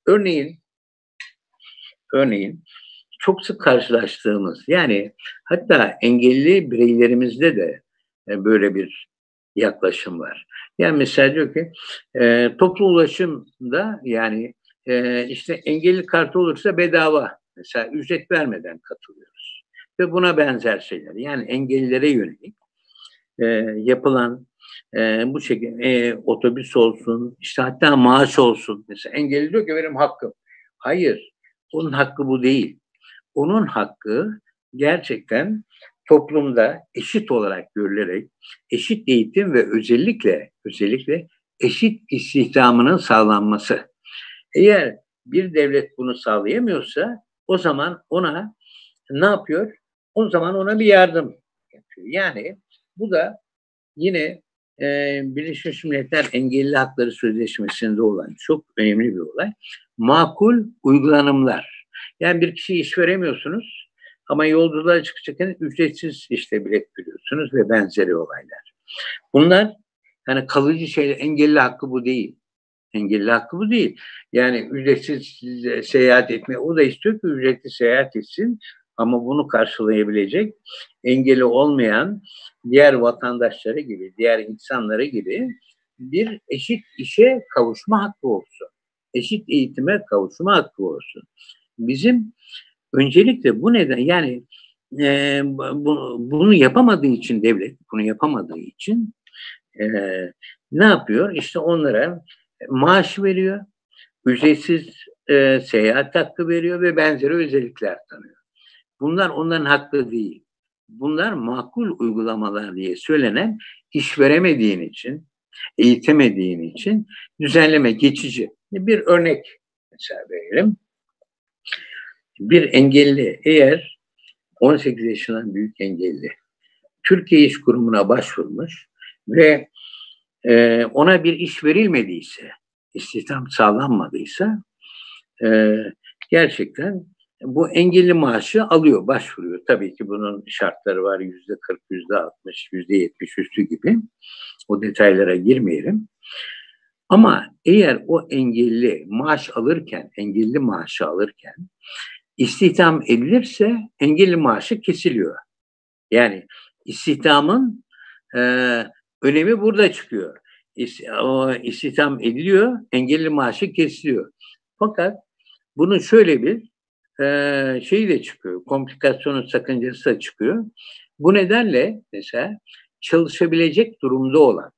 Örneğin çok sık karşılaştığımız yani hatta engelli bireylerimizde de böyle bir yaklaşım var. Yani mesela diyor ki toplu ulaşımda yani işte engelli kartı olursa bedava mesela ücret vermeden katılıyoruz. Ve buna benzer şeyler yani engellilere yönelik yapılan bu şekilde otobüs olsun işte hatta maaş olsun. Mesela engelli diyor ki benim hakkım. Hayır onun hakkı bu değil. Onun hakkı gerçekten toplumda eşit olarak görülerek eşit eğitim ve özellikle eşit istihdamının sağlanması. Eğer bir devlet bunu sağlayamıyorsa o zaman ona ne yapıyor? O zaman ona bir yardım yapıyor. Yani bu da yine Birleşmiş Milletler Engelli Hakları Sözleşmesi'nde olan çok önemli bir olay. Makul uygulanımlar. Yani bir kişiye iş veremiyorsunuz ama yolculuğa çıkacakken ücretsiz işte bilet veriyorsunuz ve benzeri olaylar. Bunlar yani kalıcı şeyler, engelli hakkı bu değil. Engelli hakkı bu değil. Yani ücretsiz seyahat etme, o da istiyor ki ücretli seyahat etsin ama bunu karşılayabilecek engeli olmayan diğer vatandaşları gibi, diğer insanları gibi bir eşit işe kavuşma hakkı olsun. Eşit eğitime kavuşma hakkı olsun. Bizim öncelikle bu neden yani bunu yapamadığı için devlet, bunu yapamadığı için ne yapıyor? İşte onlara maaş veriyor, ücretsiz seyahat hakkı veriyor ve benzeri özellikler tanıyor. Bunlar onların hakkı değil. Bunlar makul uygulamalar diye söylenen iş veremediğin için, eğitemediğin için düzenleme geçici. Bir örnek mesela verelim. Bir engelli eğer 18 yaşından büyük engelli Türkiye İş Kurumu'na başvurmuş ve ona bir iş verilmediyse, istihdam sağlanmadıysa gerçekten bu engelli maaşı alıyor, başvuruyor. Tabii ki bunun şartları var. %40, %60, %70 üstü gibi. O detaylara girmeyelim. Ama eğer o engelli maaşı alırken İstihdam edilirse engelli maaşı kesiliyor. Yani istihdamın önemi burada çıkıyor. O istihdam ediliyor, engelli maaşı kesiliyor. Fakat bunun şöyle bir şeyi de çıkıyor, komplikasyonu, sakıncası da çıkıyor. Bu nedenle mesela çalışabilecek durumda olan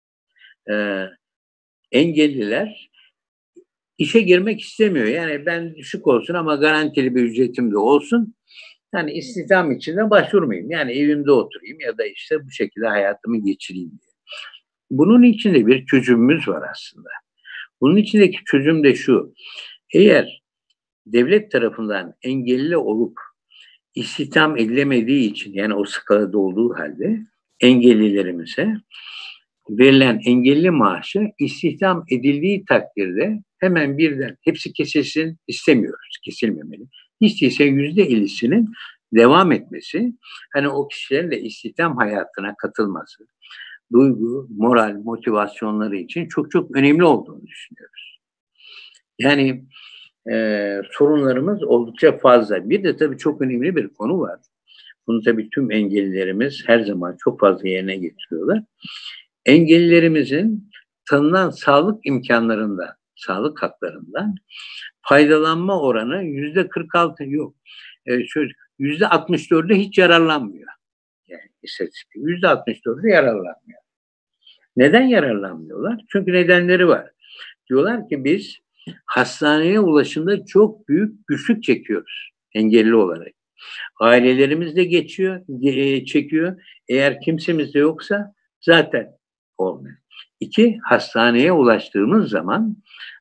engelliler işe girmek istemiyor. Yani ben düşük olsun ama garantili bir ücretim de olsun. Yani istihdam için de başvurmayayım. Yani evimde oturayım ya da işte bu şekilde hayatımı geçireyim diye. Bunun için de bir çözümümüz var aslında. Bunun içindeki çözüm de şu. Eğer devlet tarafından engelli olup istihdam edilemediği için, yani o skalada olduğu halde engellilerimize verilen engelli maaşı istihdam edildiği takdirde hemen birden hepsi kesilsin istemiyoruz. Kesilmemeli. Hiç değilse %50'sinin devam etmesi, hani o kişilerin de istihdam hayatına katılması, duygu, moral, motivasyonları için çok çok önemli olduğunu düşünüyoruz. Yani sorunlarımız oldukça fazla. Bir de tabii çok önemli bir konu var. Bunu tabii tüm engellilerimiz her zaman çok fazla yerine getiriyorlar. Engellilerimizin tanınan sağlık imkanlarından, sağlık haklarından faydalanma oranı %46 yok. %64'de hiç yararlanmıyor. Yani istatistik %64'de yararlanmıyor. Neden yararlanmıyorlar? Çünkü nedenleri var. Diyorlar ki biz hastaneye ulaşımda çok büyük güçlük çekiyoruz engelli olarak. Ailelerimiz de çekiyor. Eğer kimsemiz de yoksa zaten olmuyor. 2, hastaneye ulaştığımız zaman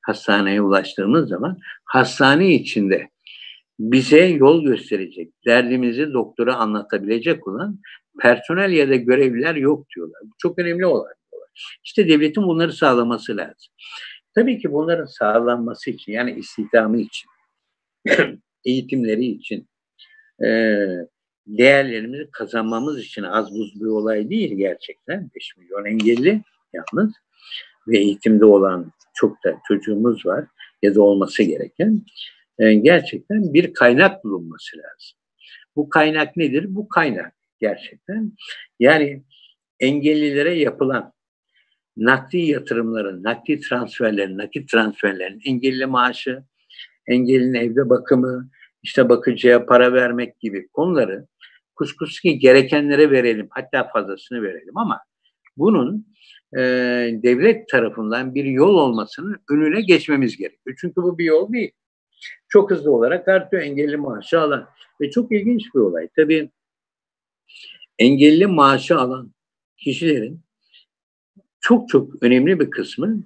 hastane içinde bize yol gösterecek, derdimizi doktora anlatabilecek olan personel ya da görevliler yok diyorlar. Bu çok önemli olan diyorlar. İşte devletin bunları sağlaması lazım. Tabii ki bunların sağlanması için, yani istihdamı için, eğitimleri için, değerlerimizi kazanmamız için az buz bir olay değil gerçekten. 5 milyon engelli yalnız ve eğitimde olan çok da çocuğumuz var ya da olması gereken. Gerçekten bir kaynak bulunması lazım. Bu kaynak nedir? Bu kaynak gerçekten yani engellilere yapılan nakdi yatırımların, nakit transferlerin, engelli maaşı, engellinin evde bakımı, işte bakıcıya para vermek gibi konuları kuşkusuz ki gerekenlere verelim, hatta fazlasını verelim ama bunun devlet tarafından bir yol olmasının önüne geçmemiz gerekiyor. Çünkü bu bir yol değil. Çok hızlı olarak artıyor engelli maaşı alan ve çok ilginç bir olay. Tabii engelli maaşı alan kişilerin çok çok önemli bir kısmı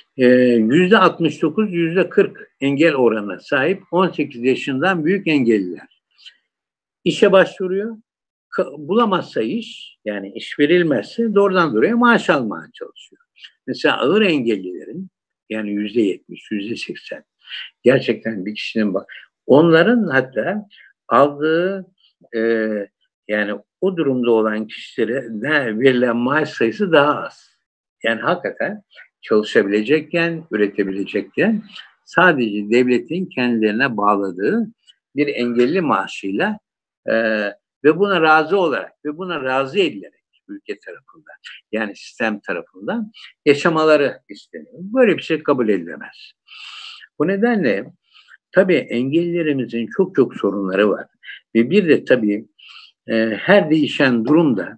%69, %40 engel oranına sahip 18 yaşından büyük engelliler. İşe başvuruyor, bulamazsa iş, yani iş verilmezse doğrudan doğruya maaş almaya çalışıyor. Mesela ağır engellilerin yani %70, %80 gerçekten bir kişinin onların hatta aldığı yani o durumda olan kişilere verilen maaş sayısı daha az. Yani hakikaten çalışabilecekken, üretebilecekken sadece devletin kendilerine bağladığı bir engelli maaşıyla ve buna razı olarak ve buna razı edilerek ülke tarafından yani sistem tarafından yaşamaları isteniyor. Böyle bir şey kabul edilemez. Bu nedenle tabii engellilerimizin çok çok sorunları var. Ve bir de tabii her değişen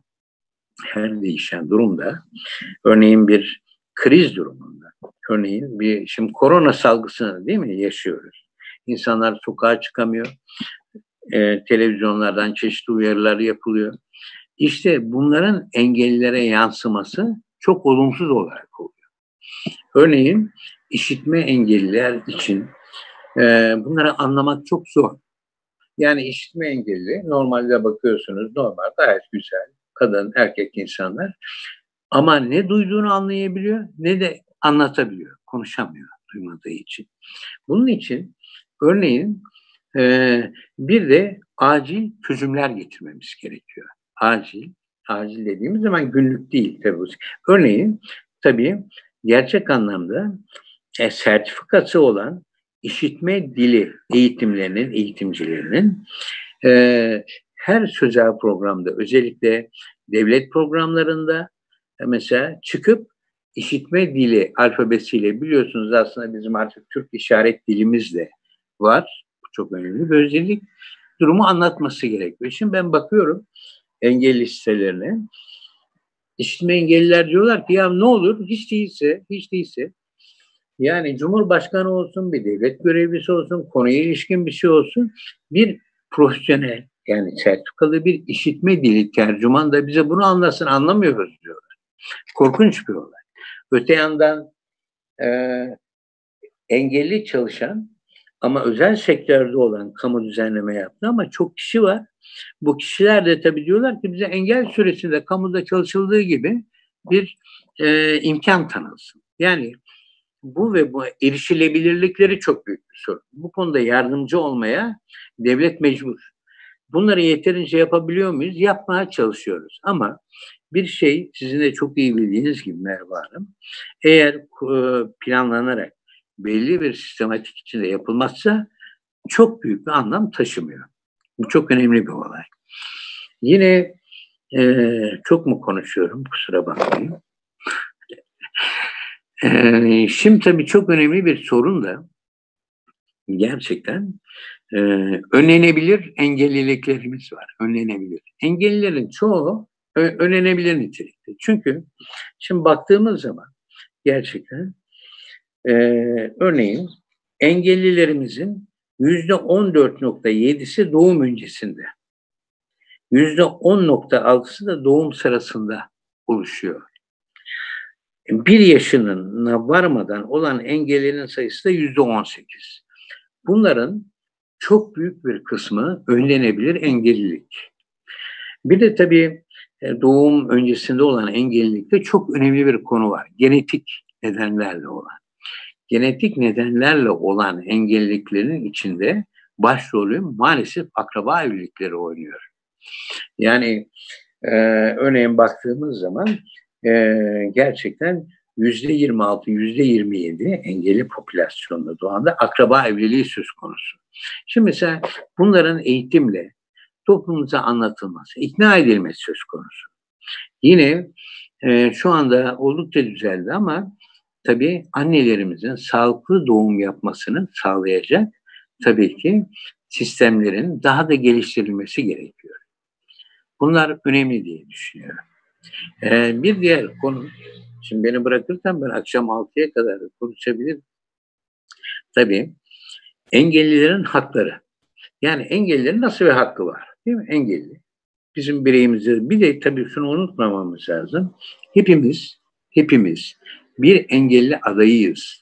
durumda örneğin bir kriz durumunda örneğin şimdi korona salgısını değil mi yaşıyoruz. İnsanlar sokağa çıkamıyor. Televizyonlardan çeşitli uyarılar yapılıyor. İşte bunların engellilere yansıması çok olumsuz olarak oluyor. Örneğin işitme engelliler için bunları anlamak çok zor. Yani işitme engelli normalde bakıyorsunuz normal gayet güzel kadın erkek insanlar ama ne duyduğunu anlayabiliyor ne de anlatabiliyor. Konuşamıyor duymadığı için. Bunun için örneğin bir de acil çözümler getirmemiz gerekiyor. Acil dediğimiz zaman günlük değil tabii. Örneğin tabii gerçek anlamda sertifikası olan işitme dili eğitimlerinin, eğitimcilerinin her sözel programda, özellikle devlet programlarında mesela çıkıp işitme dili alfabesiyle, biliyorsunuz aslında bizim artık Türk işaret dilimiz de var. Bu çok önemli bir özellik. Durumu anlatması gerekiyor. Şimdi ben bakıyorum engelli listelerine. İşitme engelliler diyorlar ki ya ne olur hiç değilse yani Cumhurbaşkanı olsun, bir devlet görevlisi olsun, konuya ilişkin bir şey olsun, bir profesyonel yani sertifikalı bir işitme dili tercüman da bize bunu anlasın, anlamıyoruz diyorlar. Korkunç bir olay. Öte yandan engelli çalışan ama özel sektörde olan kamu düzenleme yaptı ama çok kişi var. Bu kişiler de tabii diyorlar ki bize engel süresinde kamuda çalışıldığı gibi bir imkan tanılsın. Yani bu ve bu erişilebilirlikleri çok büyük bir sorun. Bu konuda yardımcı olmaya devlet mecbur. Bunları yeterince yapabiliyor muyuz? Yapmaya çalışıyoruz. Ama bir şey sizin de çok iyi bildiğiniz gibi Merve Hanım, eğer planlanarak belli bir sistematik içinde yapılmazsa çok büyük bir anlam taşımıyor. Bu çok önemli bir olay. Yine çok mu konuşuyorum? Kusura bakmayın. Şimdi tabii çok önemli bir sorun da gerçekten önlenebilir engelliliklerimiz var. Önlenebilir. Engellilerin çoğu önlenebilir nitelikte. Çünkü şimdi baktığımız zaman gerçekten örneğin engellilerimizin %14.7'si doğum öncesinde. %10.6'sı da doğum sırasında oluşuyor. 1 yaşına varmadan olan engellerin sayısı da %18. Bunların çok büyük bir kısmı önlenebilir engellilik. Bir de tabii doğum öncesinde olan engellilikte çok önemli bir konu var. Genetik nedenlerle olan. Genetik nedenlerle olan engelliliklerin içinde başrolü maalesef akraba evlilikleri oynuyor. Yani örneğin baktığımız zaman gerçekten %26, %27 engelli popülasyonunda doğanda akraba evliliği söz konusu. Şimdi mesela bunların eğitimle toplumumuza anlatılması, ikna edilmesi söz konusu. Yine şu anda oldukça düzeldi ama tabii annelerimizin sağlıklı doğum yapmasını sağlayacak tabii ki sistemlerin daha da geliştirilmesi gerekiyor. Bunlar önemli diye düşünüyorum. Bir diğer konu, şimdi beni bırakırsan ben akşam 6'ya kadar konuşabilirim. Tabii engellilerin hakları. Yani engellilerin nasıl bir hakkı var? Değil mi? Engelli. Bizim bireyimizde bir de tabii şunu unutmamamız lazım. Hepimiz bir engelli adayıyız.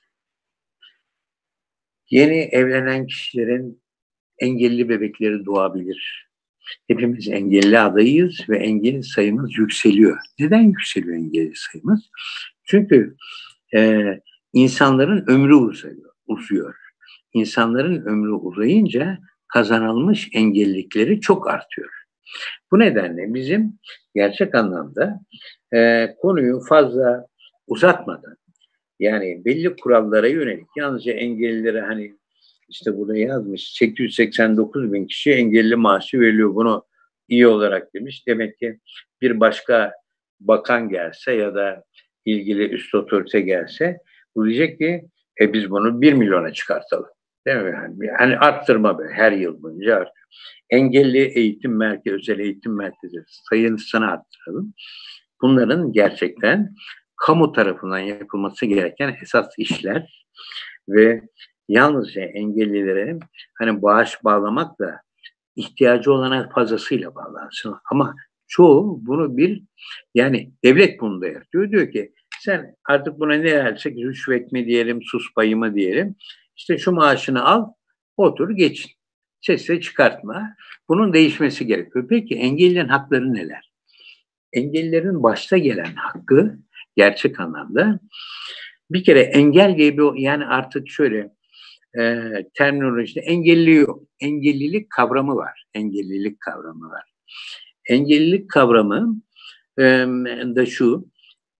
Yeni evlenen kişilerin engelli bebekleri doğabilir. Hepimiz engelli adayıyız ve engelli sayımız yükseliyor. Neden yükseliyor engelli sayımız? Çünkü insanların ömrü uzuyor. İnsanların ömrü uzayınca kazanılmış engellilikleri çok artıyor. Bu nedenle bizim gerçek anlamda konuyu fazla uzatmadan, yani belli kurallara yönelik, yalnızca engellilere hani işte burada yazmış 889 bin kişi engelli maaşı veriliyor, bunu iyi olarak demiş. Demek ki bir başka bakan gelse ya da ilgili üst otorite gelse bu diyecek ki biz bunu 1 milyona çıkartalım. Değil mi? Yani arttırma böyle her yıl boyunca artıyor. Engelli eğitim merkezi, özel eğitim merkezi sayısını arttıralım. Bunların gerçekten kamu tarafından yapılması gereken esas işler ve yalnızca engellilere hani bağış bağlamakla ihtiyacı olana fazlasıyla bağlansın. Ama çoğu bunu yani devlet bunu da yapıyor. Diyor ki sen artık buna ne dersek, rüşvet mi diyelim, sus payı mı diyelim, işte şu maaşını al, otur geçin. Sesle çıkartma. Bunun değişmesi gerekiyor. Peki engellilerin hakları neler? Engellilerin başta gelen hakkı gerçek anlamda bir kere engel diye bir, yani artık şöyle terminolojide engellilik kavramı var. Engellilik kavramı var. Engellilik kavramı da şu,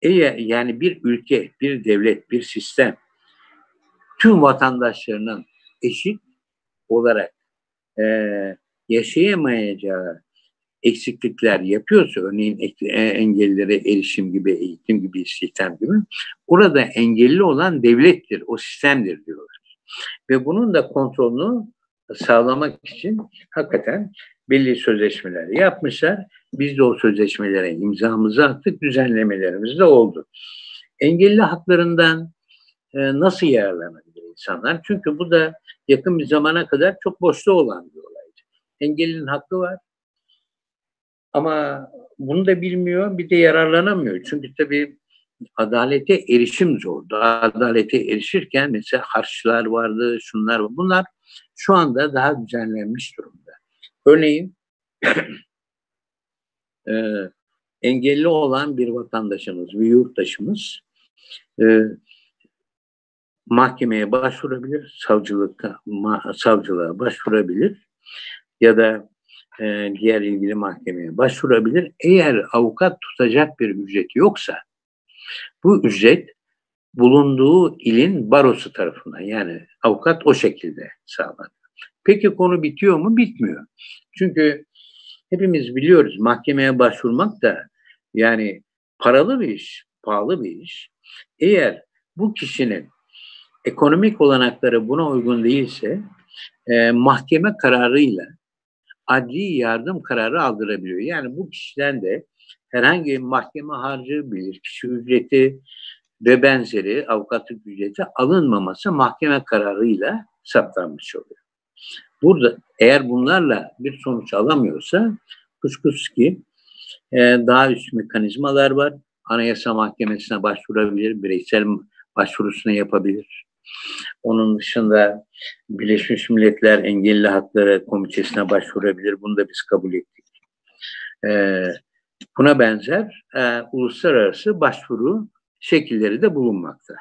yani bir ülke, bir devlet, bir sistem tüm vatandaşlarının eşit olarak yaşayamayacağı eksiklikler yapıyorsa, örneğin engellilere erişim gibi, eğitim gibi, istihdam gibi, orada engelli olan devlettir, o sistemdir diyorlar. Ve bunun da kontrolünü sağlamak için hakikaten belli sözleşmeler yapmışlar. Biz de o sözleşmelere imzamızı attık, düzenlemelerimiz de oldu. Engelli haklarından nasıl yararlanabilir insanlar? Çünkü bu da yakın bir zamana kadar çok boşta olan bir olaydı. Engellinin hakkı var ama bunu da bilmiyor, bir de yararlanamıyor. Çünkü tabii adalete erişim zordu. Adalete erişirken mesela harçlar vardı, şunlar var. Bunlar şu anda daha düzenlenmiş durumda. Örneğin engelli olan bir vatandaşımız, bir yurttaşımız mahkemeye başvurabilir, savcılığa başvurabilir ya da diğer ilgili mahkemeye başvurabilir. Eğer avukat tutacak bir ücreti yoksa bu ücret bulunduğu ilin barosu tarafından, yani avukat o şekilde sağlanır. Peki konu bitiyor mu? Bitmiyor. Çünkü hepimiz biliyoruz mahkemeye başvurmak da yani paralı bir iş, pahalı bir iş. Eğer bu kişinin ekonomik olanakları buna uygun değilse mahkeme kararıyla adli yardım kararı aldırabiliyor. Yani bu kişiden de herhangi bir mahkeme harcı, bilirkişi ücreti ve benzeri avukatlık ücreti alınmaması mahkeme kararıyla saptanmış oluyor. Burada eğer bunlarla bir sonuç alamıyorsa kuşkusuz ki daha üst mekanizmalar var. Anayasa Mahkemesi'ne başvurabilir, bireysel başvurusunu yapabilir. Onun dışında Birleşmiş Milletler Engelli Hakları Komitesi'ne başvurabilir. Bunu da biz kabul ettik. Buna benzer uluslararası başvuru şekilleri de bulunmakta.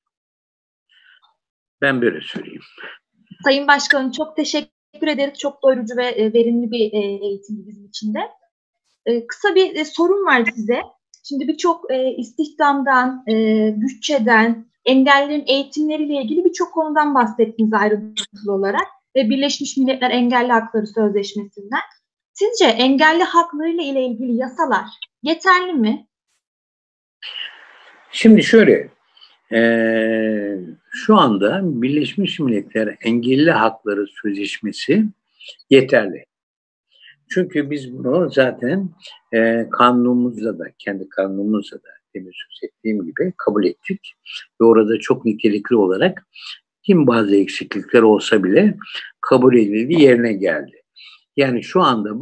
Ben böyle söyleyeyim. Sayın Başkanım, çok teşekkür ederiz. Çok doyurucu ve verimli bir eğitim bizim için de. Kısa bir sorum var size. Şimdi birçok istihdamdan, bütçeden, engellilerin eğitimleriyle ilgili birçok konudan bahsettiniz ayrıntılı olarak ve Birleşmiş Milletler Engelli Hakları Sözleşmesi'nden. Sizce engelli haklarıyla ile ilgili yasalar yeterli mi? Şimdi şöyle, şu anda Birleşmiş Milletler Engelli Hakları Sözleşmesi yeterli. Çünkü biz bunu zaten kanunumuzda da, kendi kanunumuzda da demin söz ettiğim gibi kabul ettik. Ve orada çok nitelikli olarak kim bazı eksiklikler olsa bile kabul edildi, yerine geldi. Yani şu anda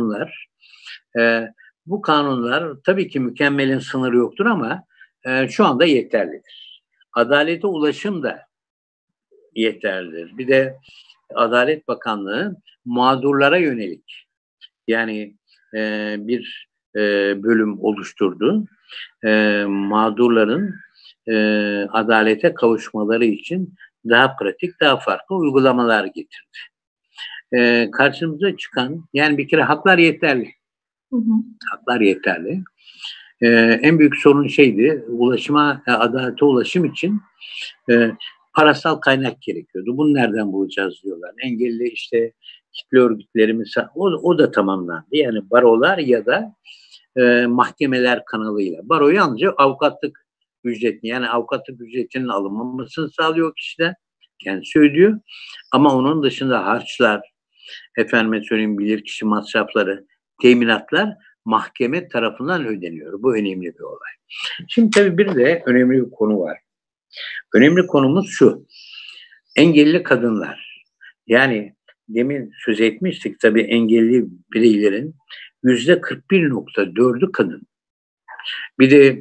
bu kanunlar tabii ki mükemmelin sınırı yoktur ama şu anda yeterlidir. Adalete ulaşım da yeterlidir. Bir de Adalet Bakanlığı mağdurlara yönelik yani bir bölüm oluşturdu. Mağdurların adalete kavuşmaları için daha pratik, daha farklı uygulamalar getirdi. Karşımıza çıkan, yani bir kere haklar yeterli. Hı hı. Haklar yeterli. En büyük sorun şeydi, adalete ulaşım için parasal kaynak gerekiyordu. Bunu nereden bulacağız diyorlar. Engelli işte kitle örgütlerimiz, o da tamamlandı. Yani barolar ya da mahkemeler kanalıyla. Baro yalnızca avukatlık ücretini, yani avukatlık ücretinin alınmamasını sağlıyor kişiden. Kendisi ödüyor. Ama onun dışında harçlar, efendime söyleyeyim bilirkişi masrafları, teminatlar mahkeme tarafından ödeniyor. Bu önemli bir olay. Şimdi tabii bir de önemli bir konu var. Önemli konumuz şu. Engelli kadınlar. Yani demin söz etmiştik tabii engelli bireylerin %41.4'ü kadın. Bir de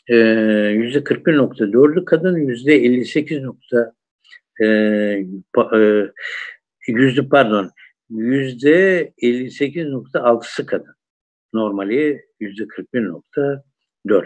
%41.4'ü kadın, %58.6'sı kadın. Normali %41.4.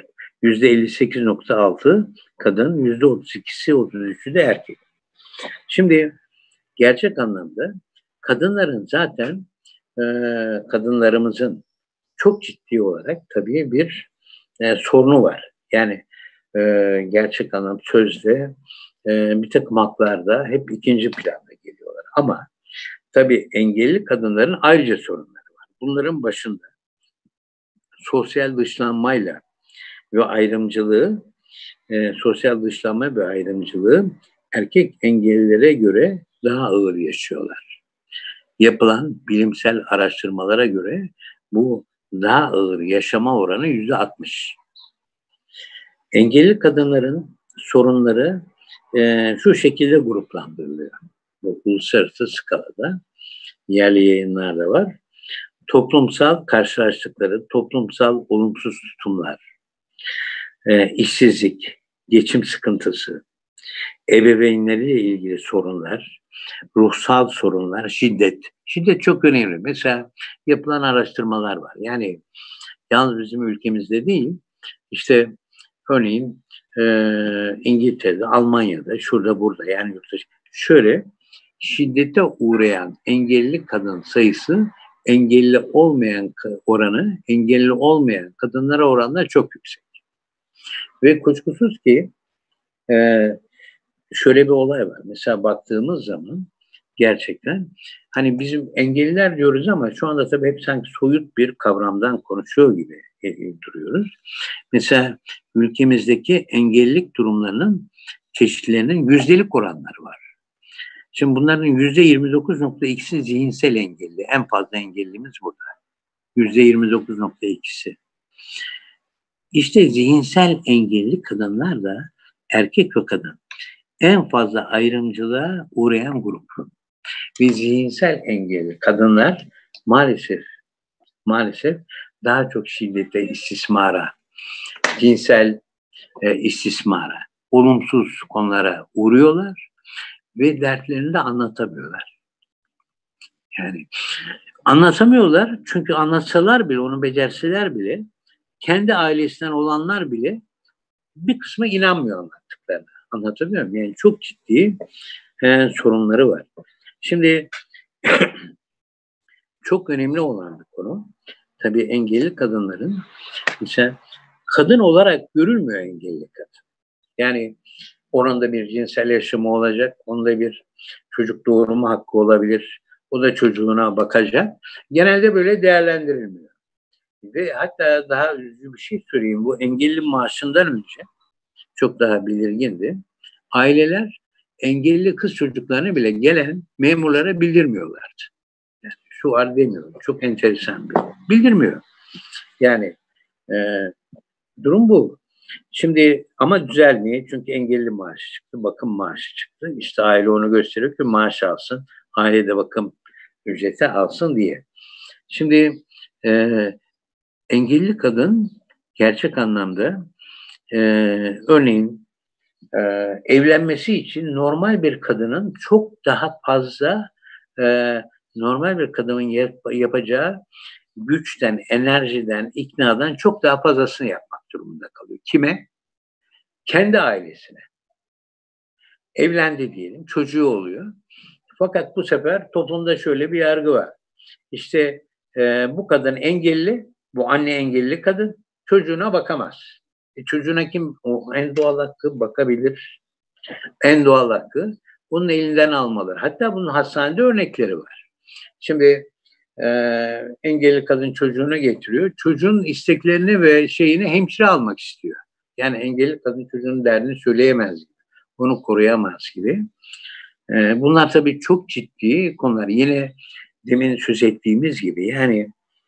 %58.6 kadın, %32'si, 33'ü de erkek. Şimdi gerçek anlamda kadınların zaten kadınlarımızın çok ciddi olarak tabii bir sorunu var. Yani gerçek anlamda sözde bir takım haklarda hep ikinci planda geliyorlar. Ama tabii engelli kadınların ayrıca sorunları var. Bunların başında sosyal dışlanmayla ve ayrımcılığı, sosyal dışlanma ve ayrımcılığı erkek engellilere göre daha ağır yaşıyorlar. Yapılan bilimsel araştırmalara göre bu daha ağır yaşama oranı %60. Engelli kadınların sorunları şu şekilde gruplandırılıyor. Bu uluslararası skalada, yerli yayınlarda var. Toplumsal karşılaştıkları, toplumsal olumsuz tutumlar, işsizlik, geçim sıkıntısı, ebeveynleriyle ilgili sorunlar, ruhsal sorunlar, şiddet. Şiddet çok önemli. Mesela yapılan araştırmalar var. Yani yalnız bizim ülkemizde değil, işte örneğin İngiltere'de, Almanya'da, şurada burada yani yurt dışı. Şöyle, şiddete uğrayan engelli kadın sayısı engelli olmayan oranı, engelli olmayan kadınlara oranla çok yüksek. Ve kuşkusuz ki şöyle bir olay var. Mesela baktığımız zaman gerçekten hani bizim engelliler diyoruz ama şu anda tabii hep sanki soyut bir kavramdan konuşuyor gibi duruyoruz. Mesela ülkemizdeki engellilik durumlarının çeşitlerinin yüzdelik oranları var. Şimdi bunların %29.2'si zihinsel engelli. En fazla engellimiz burada. %29.2'si. İşte zihinsel engelli kadınlar da erkek ve kadın en fazla ayrımcılığa uğrayan grup. Ve zihinsel engelli kadınlar maalesef daha çok şiddete, istismara, cinsel istismara, olumsuz konulara uğruyorlar ve dertlerini de anlatamıyorlar. Yani anlatamıyorlar çünkü anlatsalar bile, onu becerseler bile, kendi ailesinden olanlar bile bir kısmı inanmıyor anlattıklarına. Anlatabiliyor muyum? Yani çok ciddi sorunları var. Şimdi çok önemli olan bir konu. Tabii engelli kadınların mesela kadın olarak görülmüyor engelli kadın. Yani onun da bir cinsel yaşamı olacak, onun da bir çocuk doğurma hakkı olabilir. O da çocuğuna bakacak. Genelde böyle değerlendirilmiyor. Ve hatta daha üzücü bir şey söyleyeyim. Bu engelli maaşından önce çok daha belirgindi. Aileler engelli kız çocuklarını bile gelen memurlara bildirmiyorlardı. Yani şu var demiyorum. Çok enteresan bir. Bildirmiyor. Yani durum bu. Şimdi ama düzelmiyor. Çünkü engelli maaşı çıktı, bakım maaşı çıktı. İşte aile onu gösteriyor ki maaş alsın. Aile de bakım ücreti alsın diye. Şimdi engelli kadın gerçek anlamda örneğin evlenmesi için normal bir kadının çok daha fazla normal bir kadının yapacağı güçten, enerjiden, iknadan çok daha fazlasını yapmak durumunda kalıyor. Kime? Kendi ailesine. Evlendi diyelim, çocuğu oluyor. Fakat bu sefer toplumda şöyle bir yargı var. İşte bu kadın engelli, bu anne engelli kadın çocuğuna bakamaz. Çocuğuna kim? O en doğal hakkı bakabilir. En doğal hakkı bunun elinden almaları. Hatta bunun hastanede örnekleri var. Şimdi engelli kadın çocuğunu getiriyor. Çocuğun isteklerini ve şeyini hemşire almak istiyor. Yani engelli kadın çocuğun derdini söyleyemez gibi. Onu koruyamaz gibi. Bunlar tabii çok ciddi konular. Yine demin söz ettiğimiz gibi yani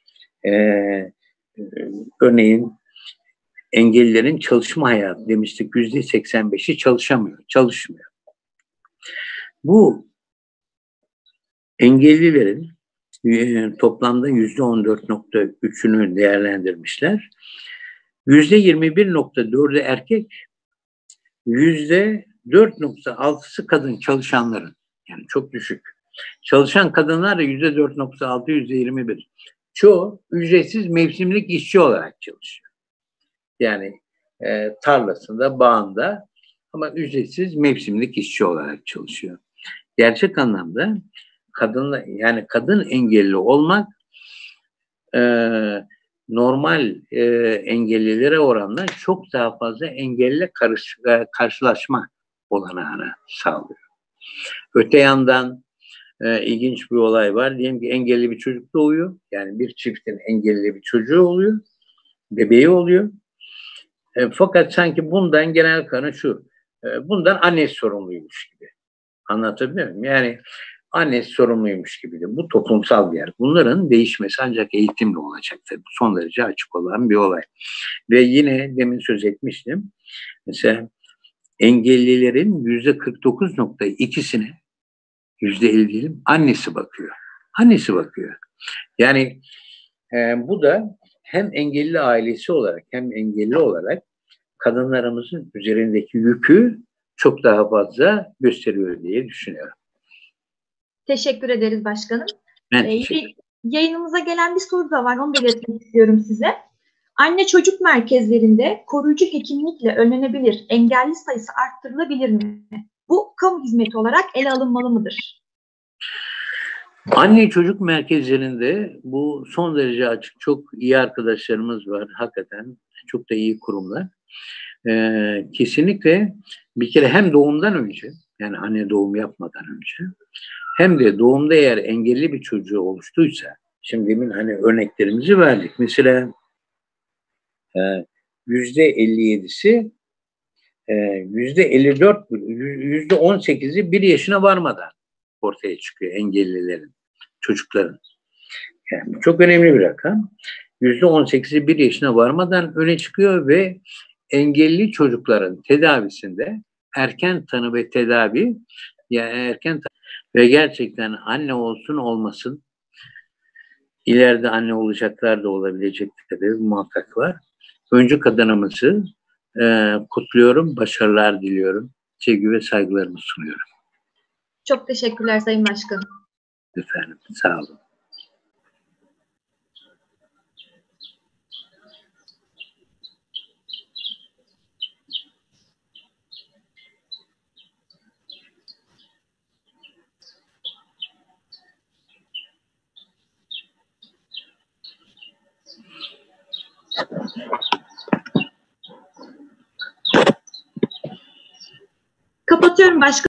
örneğin engellilerin çalışma hayatı demiştik %85'i çalışmıyor. Bu engellilerin toplamda %14.3'ünü değerlendirmişler. %21.4'ü erkek, %4.6'sı kadın çalışanların. Yani çok düşük. Çalışan kadınlar da %4.6, %21. Çoğu ücretsiz mevsimlik işçi olarak çalışıyor. Yani tarlasında, bağında ama ücretsiz mevsimlik işçi olarak çalışıyor. Gerçek anlamda kadın engelli olmak normal engellilere oranla çok daha fazla engelle karşılaşma olanağını sağlıyor. Öte yandan ilginç bir olay var. Diyelim ki engelli bir çocuk doğuyor. Yani bir çiftin engelli bir çocuğu oluyor. Bebeği oluyor. Fakat sanki bundan genel kanı şu. Bundan annesi sorumluymuş gibi. Anlatabiliyor muyum? Yani annesi sorumluymuş gibi de. Bu toplumsal bir yer. Bunların değişmesi ancak eğitimle olacak tabii. Son derece açık olan bir olay. Ve yine demin söz etmiştim. Mesela engellilerin %49,2'sine %50 diyelim annesi bakıyor. Annesi bakıyor. Yani bu da hem engelli ailesi olarak hem engelli olarak kadınlarımızın üzerindeki yükü çok daha fazla gösteriyor diye düşünüyorum. Teşekkür ederiz başkanım. Ben teşekkür Yayınımıza gelen bir soru da var. Onu da iletmek istiyorum size. Anne çocuk merkezlerinde koruyucu hekimlikle önlenebilir engelli sayısı arttırılabilir mi? Bu kamu hizmeti olarak ele alınmalı mıdır? Anne çocuk merkezlerinde bu son derece açık. Çok iyi arkadaşlarımız var. Hakikaten çok da iyi kurumlar. Kesinlikle bir kere hem doğumdan önce, yani anne doğum yapmadan önce, hem de doğumda eğer engelli bir çocuğu oluştuysa, şimdi demin hani örneklerimizi verdik. Mesela %57'si, %54, %18'i 1 yaşına varmadan ortaya çıkıyor engellilerin, çocukların. Yani bu çok önemli bir rakam. %18'i 1 yaşına varmadan öne çıkıyor ve engelli çocukların tedavisinde erken tanı ve tedavi, yani ve gerçekten anne olsun olmasın, ileride anne olacaklar da olabilecekleri muhakkak var. Öncü kadınımızı kutluyorum, başarılar diliyorum. Sevgi ve saygılarımı sunuyorum. Çok teşekkürler Sayın Başkanım. Efendim, sağ olun. Kapatıyorum başkanım.